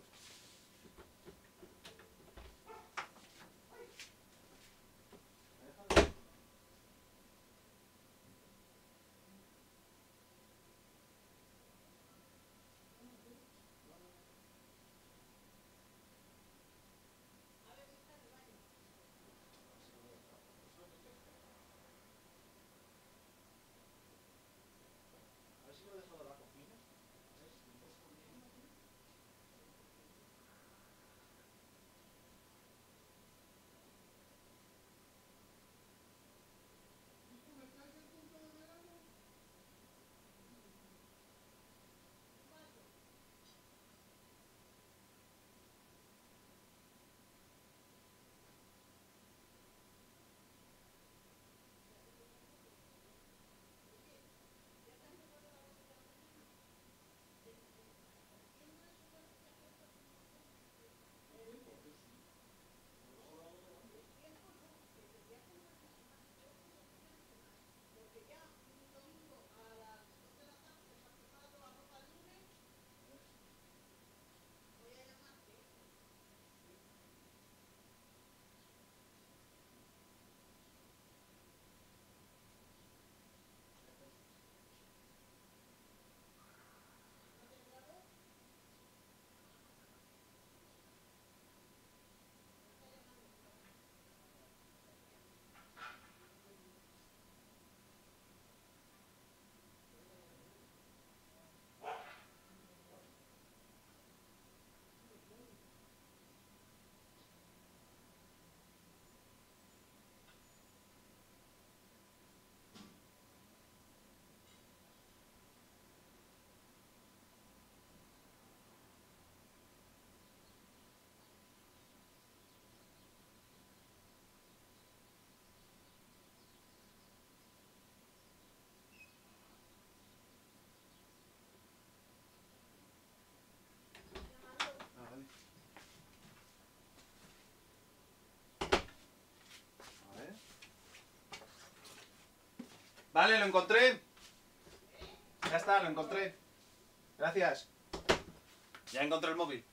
Vale, lo encontré. Ya está, lo encontré. Gracias. Ya encontré el móvil.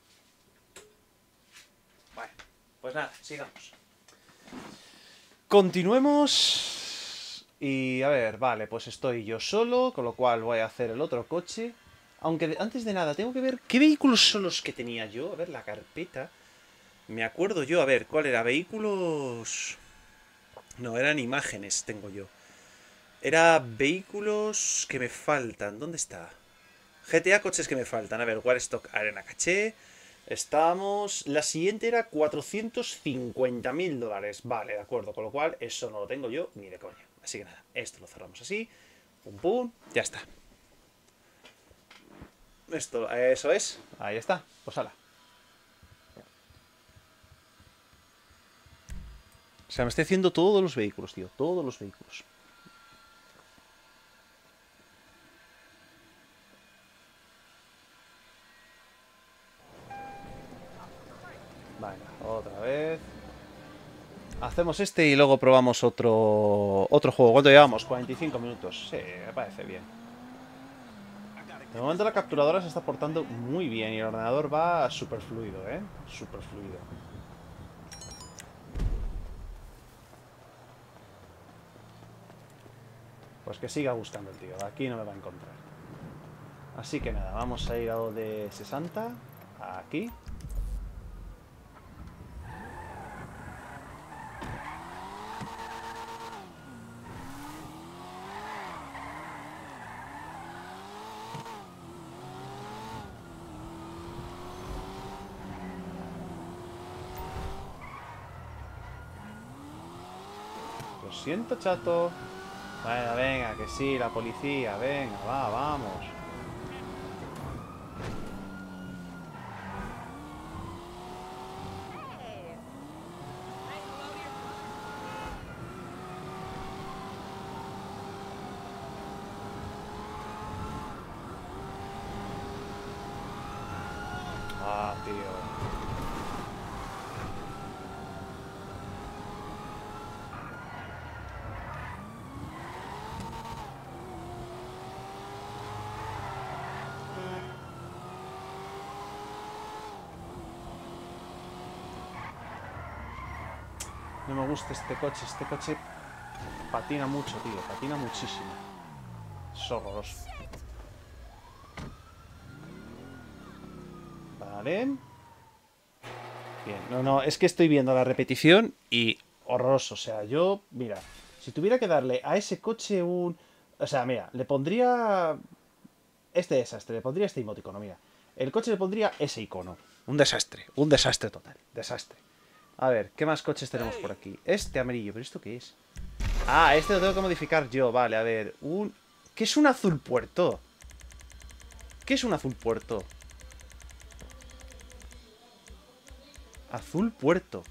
Vale, pues nada, sigamos. Continuemos. Y a ver, vale, pues estoy yo solo, con lo cual voy a hacer el otro coche. Aunque de, antes de nada, tengo que ver qué vehículos son los que tenía yo. A ver, la carpeta. Me acuerdo yo, a ver, ¿cuál era? Vehículos... No, eran imágenes, tengo yo. Era vehículos que me faltan. ¿Dónde está? G T A coches que me faltan. A ver, Warstock Arena Caché. Estamos... La siguiente era cuatrocientos cincuenta mil dólares. Vale, de acuerdo. Con lo cual, eso no lo tengo yo ni de coña. Así que nada, esto lo cerramos así. Pum, pum. Ya está. Esto, eso es. Ahí está. Pues hala. O sea, me estoy haciendo todos los vehículos, tío. Todos los vehículos. Vale, otra vez. Hacemos este y luego probamos otro otro juego. ¿Cuánto llevamos? cuarenta y cinco minutos. Sí, me parece bien. De momento la capturadora se está portando muy bien y el ordenador va súper fluido, ¿eh? Súper fluido. Pues que siga buscando el tío. Aquí no me va a encontrar. Así que nada, vamos a ir a lo de sesenta. Aquí. Lo siento, chato. Bueno, venga, que sí, la policía. Venga, va, vamos. Ah, tío. No me gusta este coche. Este coche patina mucho, tío. Patina muchísimo. Es horroroso. Vale. Bien. No, no, es que estoy viendo la repetición y horroroso. O sea, yo, mira, si tuviera que darle a ese coche un... O sea, mira, le pondría este desastre, le pondría este emoticono, mira. El coche le pondría ese icono. Un desastre, un desastre total. Desastre. A ver, ¿qué más coches tenemos por aquí? Este amarillo, ¿pero esto qué es? Ah, este lo tengo que modificar yo, vale, a ver. Un... ¿Qué es un azul puerto? ¿Qué es un azul puerto? Azul puerto.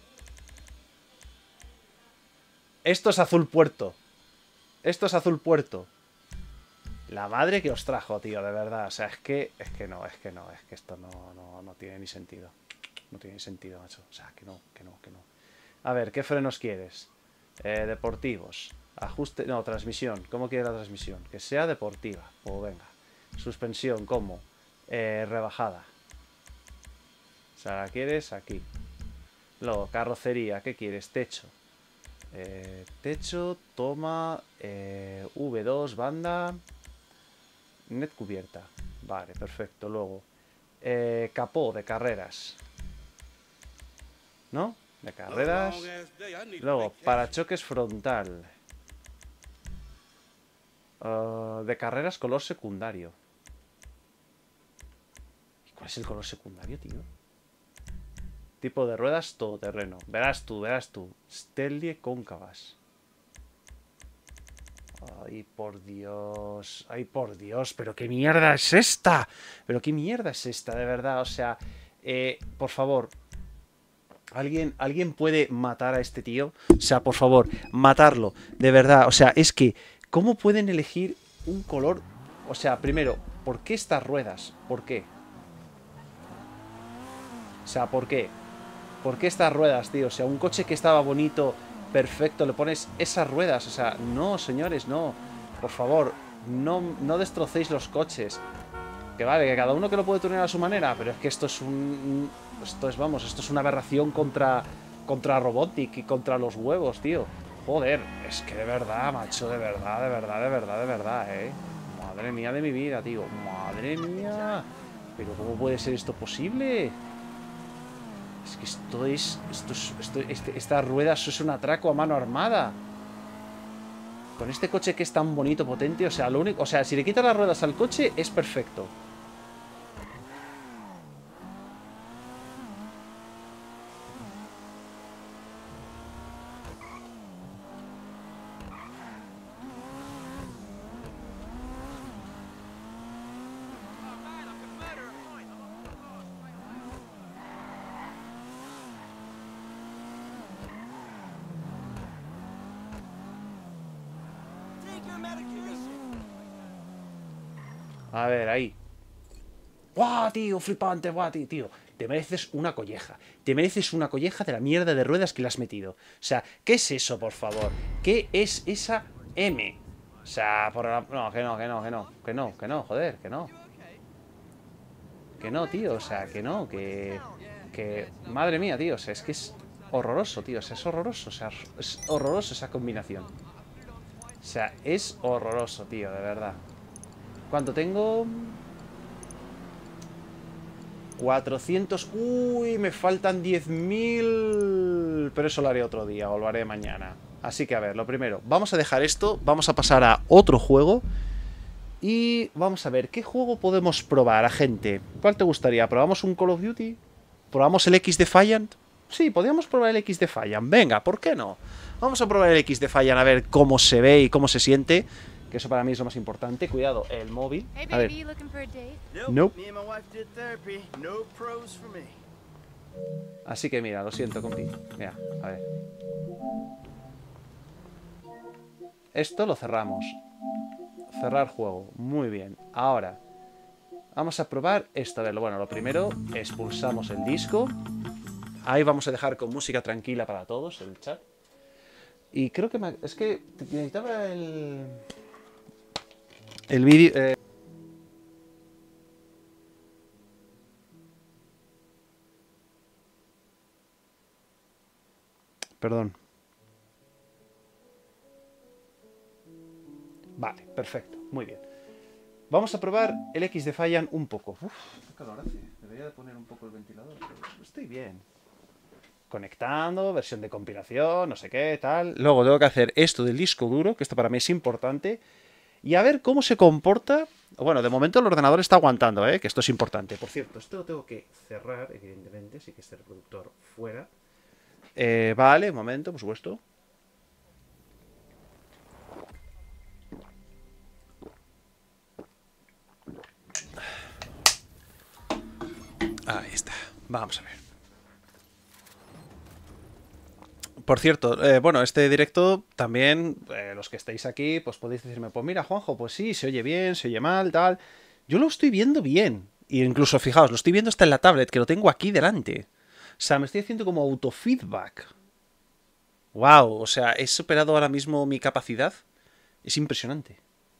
Esto es azul puerto. Esto es azul puerto. La madre que os trajo, tío, de verdad. O sea, es que... Es que no, es que no. Es que esto no, no, no tiene ni sentido. No tiene ni sentido, macho. O sea, que no, que no, que no. A ver, ¿qué frenos quieres? Eh, deportivos. Ajuste... No, transmisión. ¿Cómo quieres la transmisión? Que sea deportiva. Pues venga. Suspensión, ¿cómo? Eh, rebajada. O sea, la quieres aquí. Luego, carrocería. ¿Qué quieres? Techo. Eh, techo, toma, eh, V dos, banda, net cubierta. Vale, perfecto. Luego, eh, capó de carreras. ¿No? De carreras. Luego, parachoques frontal. Uh, de carreras, color secundario. ¿Y cuál es el color secundario, tío? Tipo de ruedas, todoterreno. Verás tú, verás tú. Stelie cóncavas. Ay, por Dios. Ay, por Dios. ¿Pero qué mierda es esta? ¿Pero qué mierda es esta, de verdad? O sea, eh, por favor. ¿Alguien, ¿Alguien puede matar a este tío? O sea, por favor, matarlo. De verdad. O sea, es que... ¿Cómo pueden elegir un color? O sea, primero, ¿por qué estas ruedas? ¿Por qué? O sea, ¿por qué? ¿Por qué estas ruedas, tío? O sea, un coche que estaba bonito, perfecto, le pones esas ruedas. O sea, no, señores, no. Por favor, no, no destrocéis los coches. Que vale, que cada uno que lo puede tunear a su manera, pero es que esto es un... Esto es, vamos, esto es una aberración contra... Contra Robotic y contra los huevos, tío. Joder, es que de verdad, macho, de verdad, de verdad, de verdad, de verdad, eh. Madre mía de mi vida, tío. Madre mía. Pero ¿cómo puede ser esto posible? Es que esto es... Esto es esto, este, esta rueda eso es un atraco a mano armada. Con este coche que es tan bonito, potente, o sea, lo único... O sea, si le quitas las ruedas al coche, es perfecto. A ver, ahí. ¡Guau, tío! Flipante, guau, tío, tío. Te mereces una colleja. Te mereces una colleja de la mierda de ruedas que le has metido. O sea, ¿qué es eso, por favor? ¿Qué es esa M? O sea, por la... No, que no, que no, que no. Que no, que no, joder, que no. Que no, tío. O sea, que no, que... Que... Madre mía, tío. O sea, es que es horroroso, tío. O sea, es horroroso. O sea, es horroroso esa combinación. O sea, es horroroso, tío, de verdad. ¿Cuánto tengo? cuatrocientos... Uy, me faltan diez mil. Pero eso lo haré otro día o lo haré mañana. Así que a ver, lo primero, vamos a dejar esto. Vamos a pasar a otro juego. Y vamos a ver, ¿qué juego podemos probar, gente? ¿Cuál te gustaría? ¿Probamos un Call of Duty? ¿Probamos el X-Defiant? Sí, podríamos probar el X-Defiant. Venga, ¿por qué no? Vamos a probar el X-Defiant a ver cómo se ve y cómo se siente. Que eso para mí es lo más importante. Cuidado, el móvil. A ver. No. Así que mira, lo siento, compi. Mira, a ver. Esto lo cerramos. Cerrar juego. Muy bien. Ahora, vamos a probar esto. A ver, bueno, lo primero, expulsamos el disco. Ahí vamos a dejar con música tranquila para todos el chat. Y creo que me, es que necesitaba el... El vídeo... Eh... Perdón. Vale, perfecto. Muy bien. Vamos a probar el X-Defiant un poco. Uf, qué calor hace. Debería de poner un poco el ventilador. Pero estoy bien. Conectando, versión de compilación, no sé qué, tal. Luego tengo que hacer esto del disco duro, que esto para mí es importante. Y a ver cómo se comporta. Bueno, de momento el ordenador está aguantando, ¿eh? Que esto es importante. Por cierto, esto lo tengo que cerrar, evidentemente. Sí que este reproductor fuera. Eh, vale, un momento, por supuesto. Ahí está. Vamos a ver. Por cierto, eh, bueno, este directo también, eh, los que estáis aquí, pues podéis decirme, pues mira, Juanjo, pues sí, se oye bien, se oye mal, tal. Yo lo estoy viendo bien. Y incluso, fijaos, lo estoy viendo hasta en la tablet, que lo tengo aquí delante. O sea, me estoy haciendo como autofeedback. Wow, o sea, he superado ahora mismo mi capacidad. Es impresionante.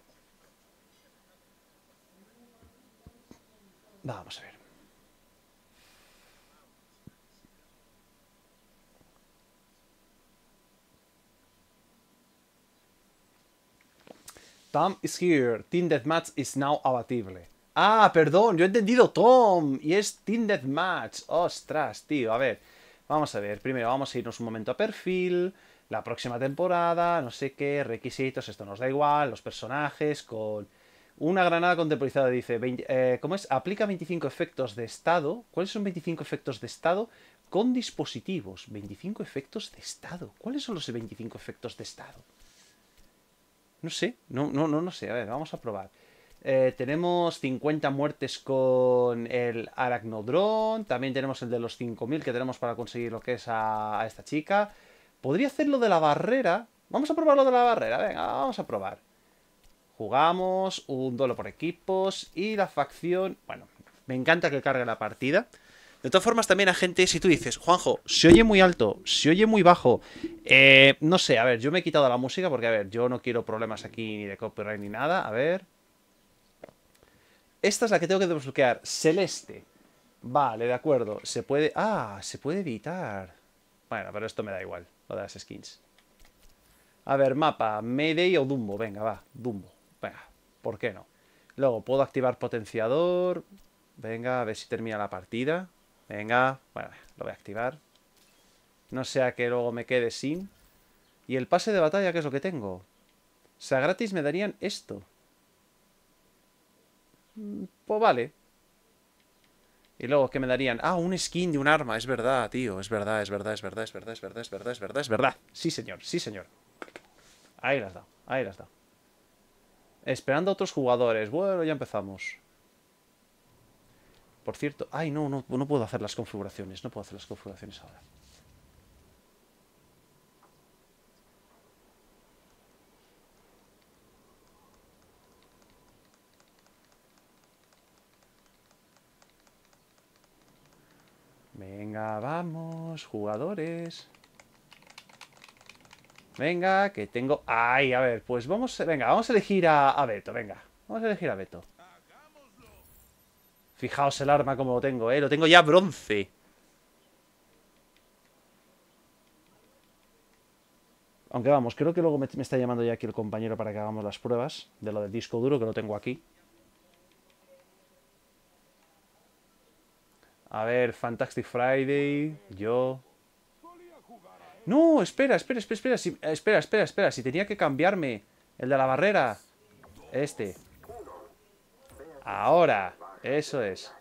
Vamos a ver. Tom is here. Team Deathmatch is now abatible. Ah, perdón, yo he entendido Tom. Y es Team Deathmatch. Ostras, tío, a ver. Vamos a ver, primero vamos a irnos un momento a perfil. La próxima temporada, no sé qué, requisitos, esto nos da igual. Los personajes con... Una granada contemporizada dice... veinte, eh, ¿Cómo es? Aplica veinticinco efectos de estado. ¿Cuáles son veinticinco efectos de estado? Con dispositivos. veinticinco efectos de estado. ¿Cuáles son los veinticinco efectos de estado? No sé, no, no, no, no sé. A ver, vamos a probar. Eh, tenemos cincuenta muertes con el Arachnodrón. También tenemos el de los cinco mil que tenemos para conseguir lo que es a, a esta chica. Podría hacer lo de la barrera. Vamos a probar lo de la barrera. Venga, vamos a probar. Jugamos un duelo por equipos y la facción... Bueno, me encanta que cargue la partida. De todas formas, también a gente, si tú dices, Juanjo, se oye muy alto, se oye muy bajo, eh, no sé, a ver, yo me he quitado la música porque, a ver, yo no quiero problemas aquí ni de copyright ni nada, a ver. Esta es la que tengo que desbloquear, Celeste. Vale, de acuerdo, se puede... Ah, se puede editar. Bueno, pero esto me da igual, lo de las skins. A ver, mapa, Mayday o Dumbo, venga, va, Dumbo. Venga, ¿por qué no? Luego, puedo activar potenciador. Venga, a ver si termina la partida. Venga, bueno, lo voy a activar. No sea que luego me quede sin. Y el pase de batalla, ¿qué es lo que tengo? O sea, gratis me darían esto. Pues vale. Y luego, ¿qué me darían? Ah, un skin de un arma. Es verdad, tío. Es verdad, es verdad, es verdad, es verdad, es verdad, es verdad, es verdad, es verdad. Sí, señor, sí, señor. Ahí las has dado, ahí las has dado. Esperando a otros jugadores. Bueno, ya empezamos. Por cierto, ay, no, no, no puedo hacer las configuraciones. No puedo hacer las configuraciones ahora. Venga, vamos, jugadores. Venga, que tengo... Ay, a ver, pues vamos... Venga, vamos a elegir a, a Beto, venga. Vamos a elegir a Beto. Fijaos el arma como lo tengo, eh. Lo tengo ya bronce. Aunque vamos, creo que luego me, me está llamando ya aquí el compañero para que hagamos las pruebas de lo del disco duro, que lo tengo aquí. A ver, Fantastic Friday, yo... No, espera, espera, espera, espera, si, espera, espera, espera, si tenía que cambiarme el de la barrera. Este. Ahora, eso es.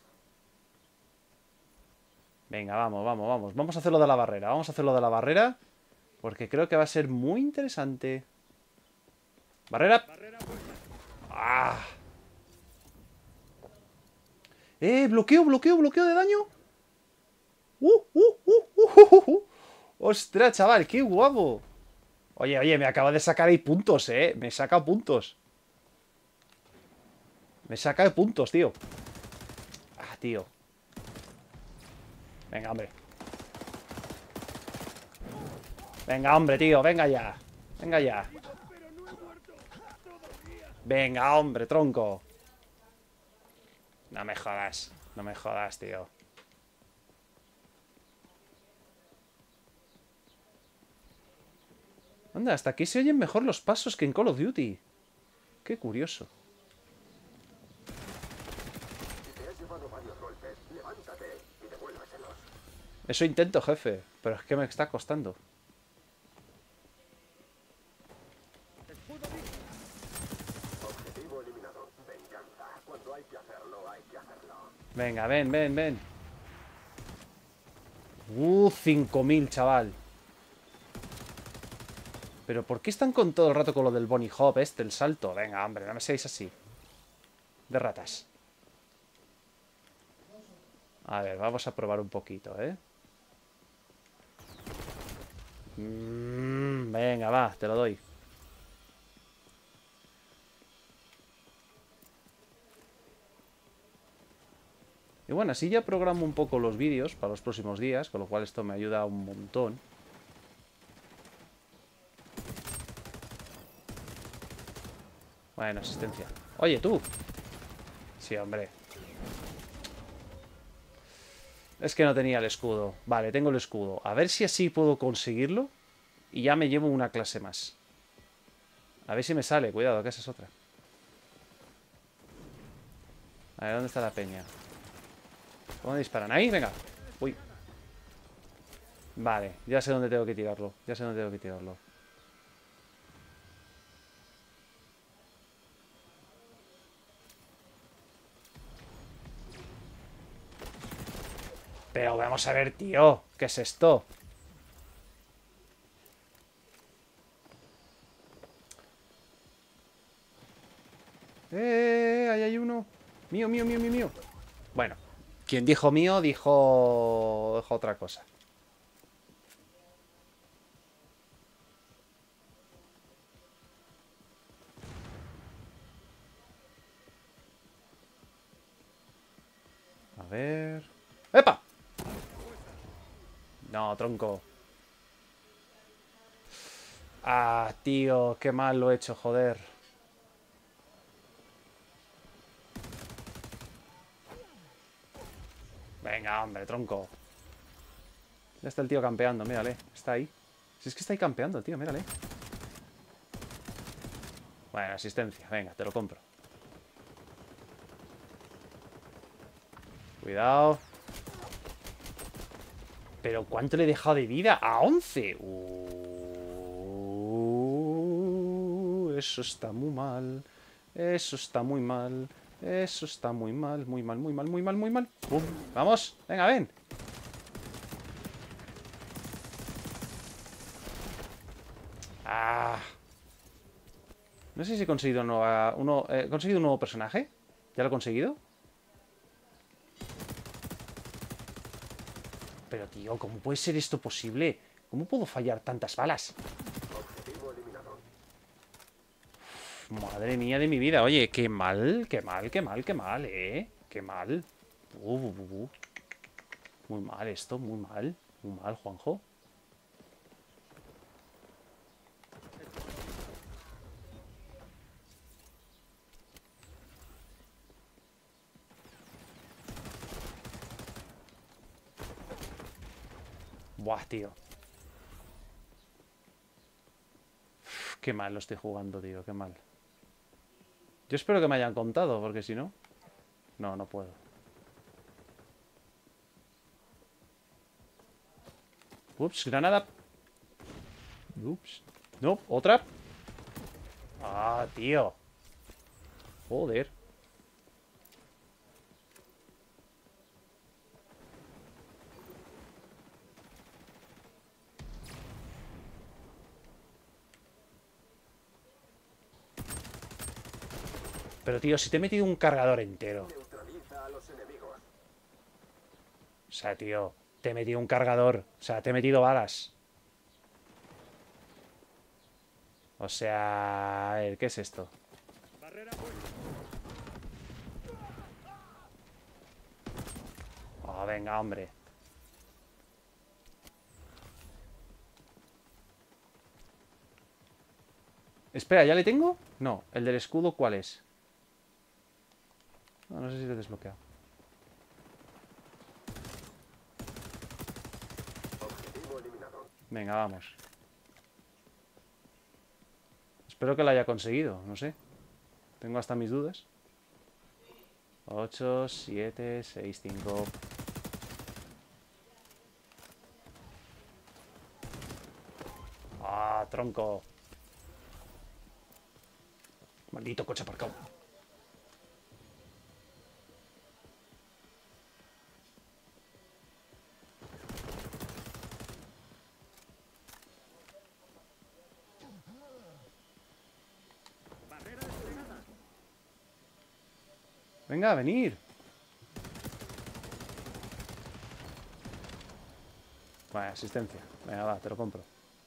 Venga, vamos, vamos, vamos. Vamos a hacerlo de la barrera, vamos a hacerlo de la barrera. Porque creo que va a ser muy interesante. Barrera. ¡Ah! ¡Eh! Bloqueo, bloqueo, bloqueo de daño. ¡Uh, uh, uh, uh, uh, uh! ¡Ostras, chaval! ¡Qué guapo! Oye, oye, me acaba de sacar ahí puntos, eh. Me saca puntos. Me saca de puntos, tío. Ah, tío. Venga, hombre. Venga, hombre, tío. Venga ya. Venga ya. Venga, hombre, tronco. No me jodas. No me jodas, tío. Anda, hasta aquí se oyen mejor los pasos que en Call of Duty. Qué curioso. Eso intento, jefe. Pero es que me está costando. Venga, ven, ven, ven. Uh, cinco mil, chaval. Pero ¿por qué están con todo el rato con lo del bunny hop este, el salto? Venga, hombre, no me seáis así. De ratas. A ver, vamos a probar un poquito, ¿eh? Mm, venga, va, te lo doy. Y bueno, así ya programo un poco los vídeos para los próximos días, con lo cual esto me ayuda un montón. Bueno, asistencia. Oye, tú. Sí, hombre. Es que no tenía el escudo. Vale, tengo el escudo. A ver si así puedo conseguirlo. Y ya me llevo una clase más. A ver si me sale. Cuidado, que esa es otra. A ver, ¿dónde está la peña? ¿Cómo disparan? Ahí, venga. Uy. Vale, ya sé dónde tengo que tirarlo. Ya sé dónde tengo que tirarlo. Pero vamos a ver, tío. ¿Qué es esto? ¡Eh! Ahí hay uno. Mío, mío, mío, mío, mío. Bueno, quien dijo mío, dijo... dijo otra cosa. A ver... ¡Epa! No, tronco. Ah, tío, qué mal lo he hecho, joder. Venga, hombre, tronco. Ya está el tío campeando, mírale. Está ahí. Si es que está ahí campeando, tío, mírale. Bueno, asistencia. Venga, te lo compro. Cuidado. ¿Pero cuánto le he dejado de vida? ¡A once! Uh, eso está muy mal. Eso está muy mal. Eso está muy mal, muy mal, muy mal, muy mal, muy mal. ¡Pum! ¡Vamos! ¡Venga, ven! ¡Ah! No sé si he conseguido nueva, uno, eh, ¿he conseguido un nuevo personaje? ¿Ya lo he conseguido? Pero, tío, ¿cómo puede ser esto posible? ¿Cómo puedo fallar tantas balas? Uf, madre mía de mi vida. Oye, qué mal, qué mal, qué mal, qué mal, ¿eh? Qué mal. Uh, uh, uh, uh. Muy mal esto, muy mal. Muy mal, Juanjo. Buah, tío. Uf, qué mal lo estoy jugando, tío, qué mal. Yo espero que me hayan contado, porque si no... No, no puedo. Ups, granada. Ups. No, otra. Ah, tío. Joder. Pero, tío, si te he metido un cargador entero. O sea, tío, te he metido un cargador. O sea, te he metido balas. O sea... A ver, ¿qué es esto? Oh, venga, hombre. Espera, ¿ya le tengo? No, el del escudo, ¿cuál es? No, no sé si lo he desbloqueado. Venga, vamos. Espero que lo haya conseguido, no sé. Tengo hasta mis dudas. ocho, siete, seis, cinco. Ah, tronco. Maldito coche aparcado. Venga, a venir. Vale, asistencia. Venga, va, te lo compro.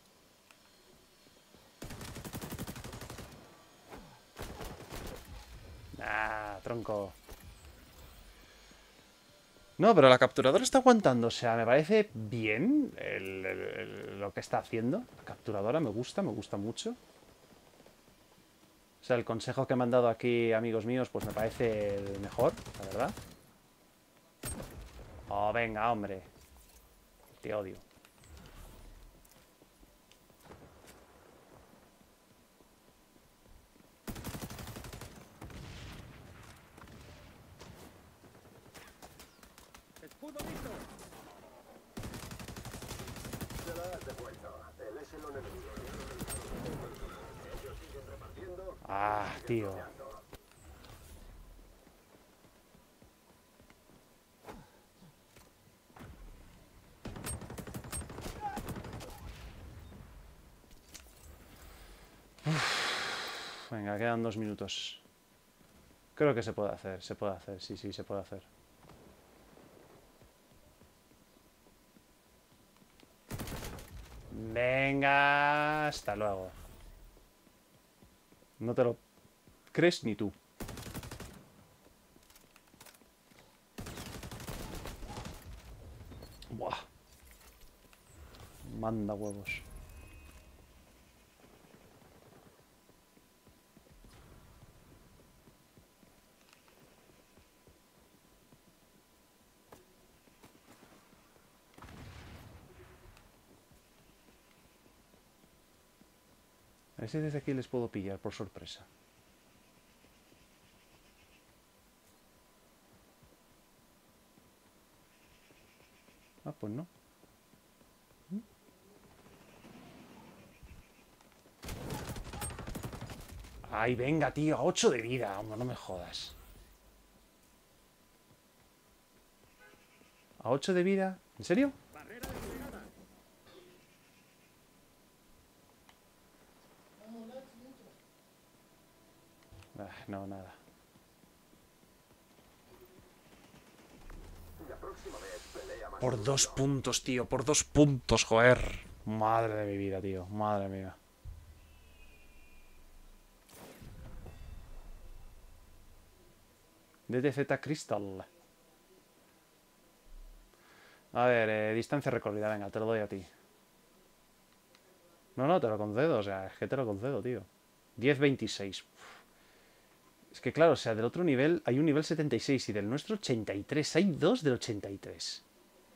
Ah, tronco. No, pero la capturadora está aguantando. O sea, me parece bien el- el- el- lo que está haciendo. La capturadora me gusta, me gusta mucho. O sea, el consejo que me han dado aquí amigos míos, pues me parece el mejor, la verdad. Oh, venga, hombre. Te odio. Ah, tío. Uf, venga, quedan dos minutos. Creo que se puede hacer, se puede hacer, sí, sí, se puede hacer. Venga, hasta luego. No te lo crees ni tú. Buah. Manda huevos. A ver si desde aquí les puedo pillar por sorpresa. Ah, pues no. Ay, venga, tío, a ocho de vida. Hombre, no me jodas. ¿A ocho de vida? ¿En serio? Ah, no, nada. Por dos puntos, tío. Por dos puntos, joder. Madre de mi vida, tío. Madre mía. D T Z Crystal. A ver, eh, distancia recorrida. Venga, te lo doy a ti. No, no, te lo concedo. O sea, es que te lo concedo, tío. diez veintiséis. Es que claro, o sea, del otro nivel hay un nivel setenta y seis y del nuestro ochenta y tres. Hay dos del ochenta y tres.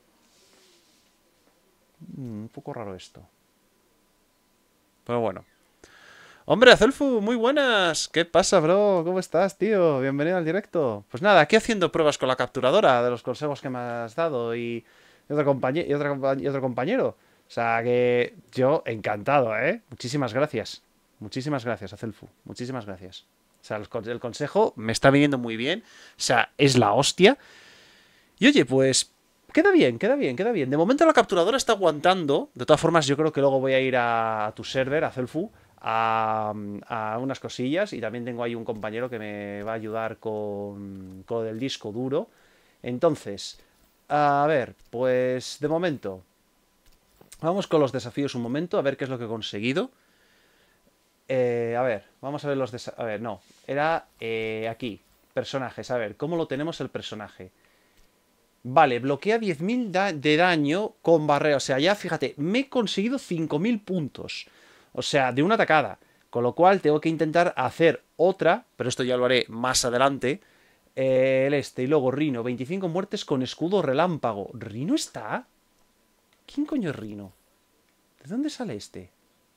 Mm, un poco raro esto. Pero bueno. Hombre, Azelfu, muy buenas. ¿Qué pasa, bro? ¿Cómo estás, tío? Bienvenido al directo. Pues nada, aquí haciendo pruebas con la capturadora de los consejos que me has dado y, y, otro, compañe y, otro, y otro compañero. O sea que yo encantado, ¿eh? Muchísimas gracias. Muchísimas gracias, Azelfu. Muchísimas gracias. O sea, el consejo me está viniendo muy bien. O sea, es la hostia. Y oye, pues queda bien, queda bien, queda bien. De momento la capturadora está aguantando. De todas formas, yo creo que luego voy a ir a, a tu server, a Azelfu, a, a unas cosillas. Y también tengo ahí un compañero que me va a ayudar con, con el disco duro. Entonces, a ver, pues de momento vamos con los desafíos un momento, a ver qué es lo que he conseguido. Eh, a ver, vamos a ver los desafíos. A ver, no, era eh, aquí, personajes. A ver, ¿cómo lo tenemos el personaje? Vale, bloquea diez mil da de daño con barrera. O sea, ya fíjate, me he conseguido cinco mil puntos. O sea, de una atacada. Con lo cual tengo que intentar hacer otra, pero esto ya lo haré más adelante. Eh, el este, y luego Rino, veinticinco muertes con escudo relámpago. ¿Rino está? ¿Quién coño es Rino? ¿De dónde sale este?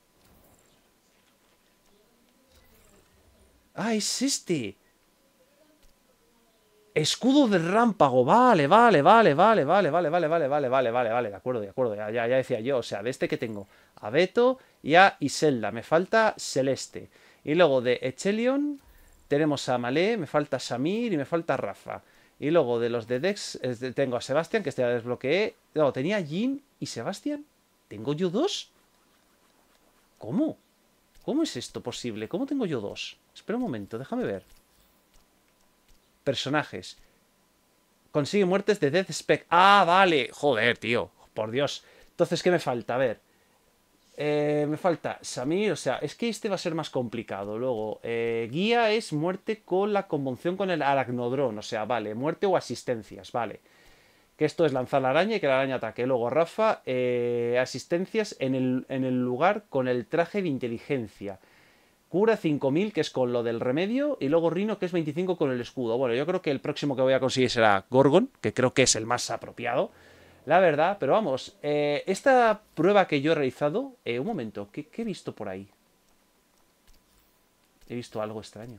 Ah, es este. Escudo de relámpago, vale, vale, vale, vale, vale, vale, vale, vale, vale, vale, vale, vale, de acuerdo, de acuerdo, ya, ya, ya decía yo, o sea, de este que tengo a Beto y a Iselda, me falta Celeste. Y luego de Echelion tenemos a Malé, me falta Samir y me falta Rafa. Y luego de los de Dex tengo a Sebastián, que este ya desbloqueé. No, tenía Jin y Sebastián. ¿Tengo yo dos? ¿Cómo? ¿Cómo es esto posible? ¿Cómo tengo yo dos? Espera un momento, déjame ver. Personajes. Consigue muertes de Death Spec. Ah, vale. Joder, tío. Por Dios. Entonces, ¿qué me falta? A ver. Eh, me falta Samir. O sea, es que este va a ser más complicado. Luego, eh, guía es muerte con la conmoción con el aragnodrón. O sea, vale. Muerte o asistencias. Vale. Que esto es lanzar la araña y que la araña ataque. Luego, Rafa, eh, asistencias en el, en el lugar con el traje de inteligencia. Cura cinco mil, que es con lo del remedio. Y luego Rino, que es veinticinco con el escudo. Bueno, yo creo que el próximo que voy a conseguir será Gorgon, que creo que es el más apropiado, la verdad. Pero vamos, eh, esta prueba que yo he realizado... Eh, un momento, ¿qué, ¿qué he visto por ahí? He visto algo extraño.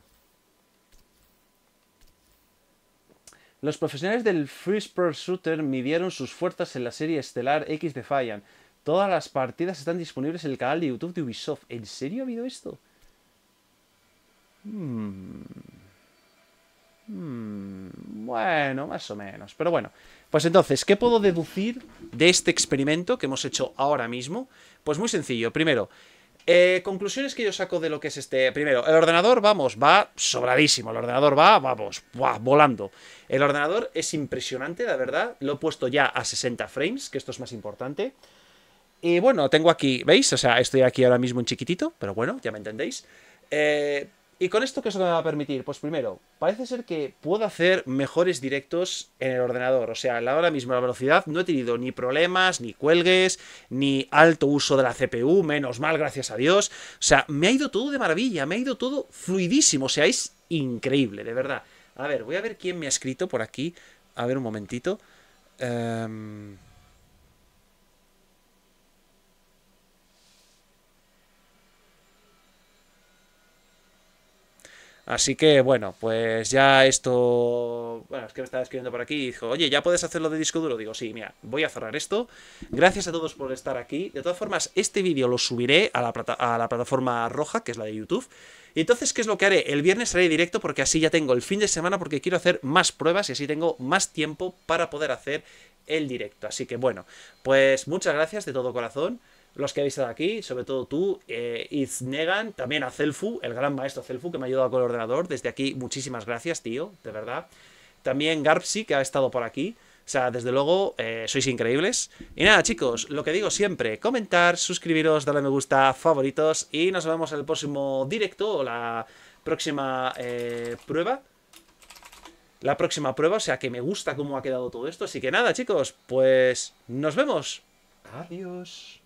Los profesionales del First Person Shooter midieron sus fuerzas en la serie estelar X Defiant. Todas las partidas están disponibles en el canal de YouTube de Ubisoft. ¿En serio ha habido esto? Hmm. Hmm. Bueno, más o menos. Pero bueno, pues entonces, ¿qué puedo deducir de este experimento que hemos hecho ahora mismo? Pues muy sencillo. Primero, eh, conclusiones que yo saco de lo que es este... Primero, el ordenador, vamos, va sobradísimo. El ordenador va, vamos, ¡buah!, volando. El ordenador es impresionante, la verdad. Lo he puesto ya a sesenta frames, que esto es más importante. Y bueno, tengo aquí, ¿veis? O sea, estoy aquí ahora mismo en chiquitito, pero bueno, ya me entendéis. Eh... ¿Y con esto qué es lo que me va a permitir? Pues primero, parece ser que puedo hacer mejores directos en el ordenador. O sea, ahora mismo la velocidad no he tenido ni problemas, ni cuelgues, ni alto uso de la C P U, menos mal, gracias a Dios. O sea, me ha ido todo de maravilla, me ha ido todo fluidísimo. O sea, es increíble, de verdad. A ver, voy a ver quién me ha escrito por aquí. A ver un momentito. Um... Así que, bueno, pues ya esto... Bueno, es que me estaba escribiendo por aquí y dijo, oye, ¿ya puedes hacerlo de disco duro? Digo, sí, mira, voy a cerrar esto. Gracias a todos por estar aquí. De todas formas, este vídeo lo subiré a la, plata a la plataforma roja, que es la de YouTube. Y entonces, ¿qué es lo que haré? El viernes haré directo porque así ya tengo el fin de semana porque quiero hacer más pruebas y así tengo más tiempo para poder hacer el directo. Así que, bueno, pues muchas gracias de todo corazón. Los que habéis estado aquí, sobre todo tú, eh, Iznegan, también a Celfu, el gran maestro Celfu, que me ha ayudado con el ordenador. Desde aquí, muchísimas gracias, tío, de verdad. También Garpsy, que ha estado por aquí. O sea, desde luego, eh, sois increíbles. Y nada, chicos, lo que digo siempre, comentar, suscribiros, darle me gusta, favoritos, y nos vemos en el próximo directo o la próxima eh, prueba. La próxima prueba, o sea que me gusta cómo ha quedado todo esto. Así que nada, chicos, pues nos vemos. Adiós.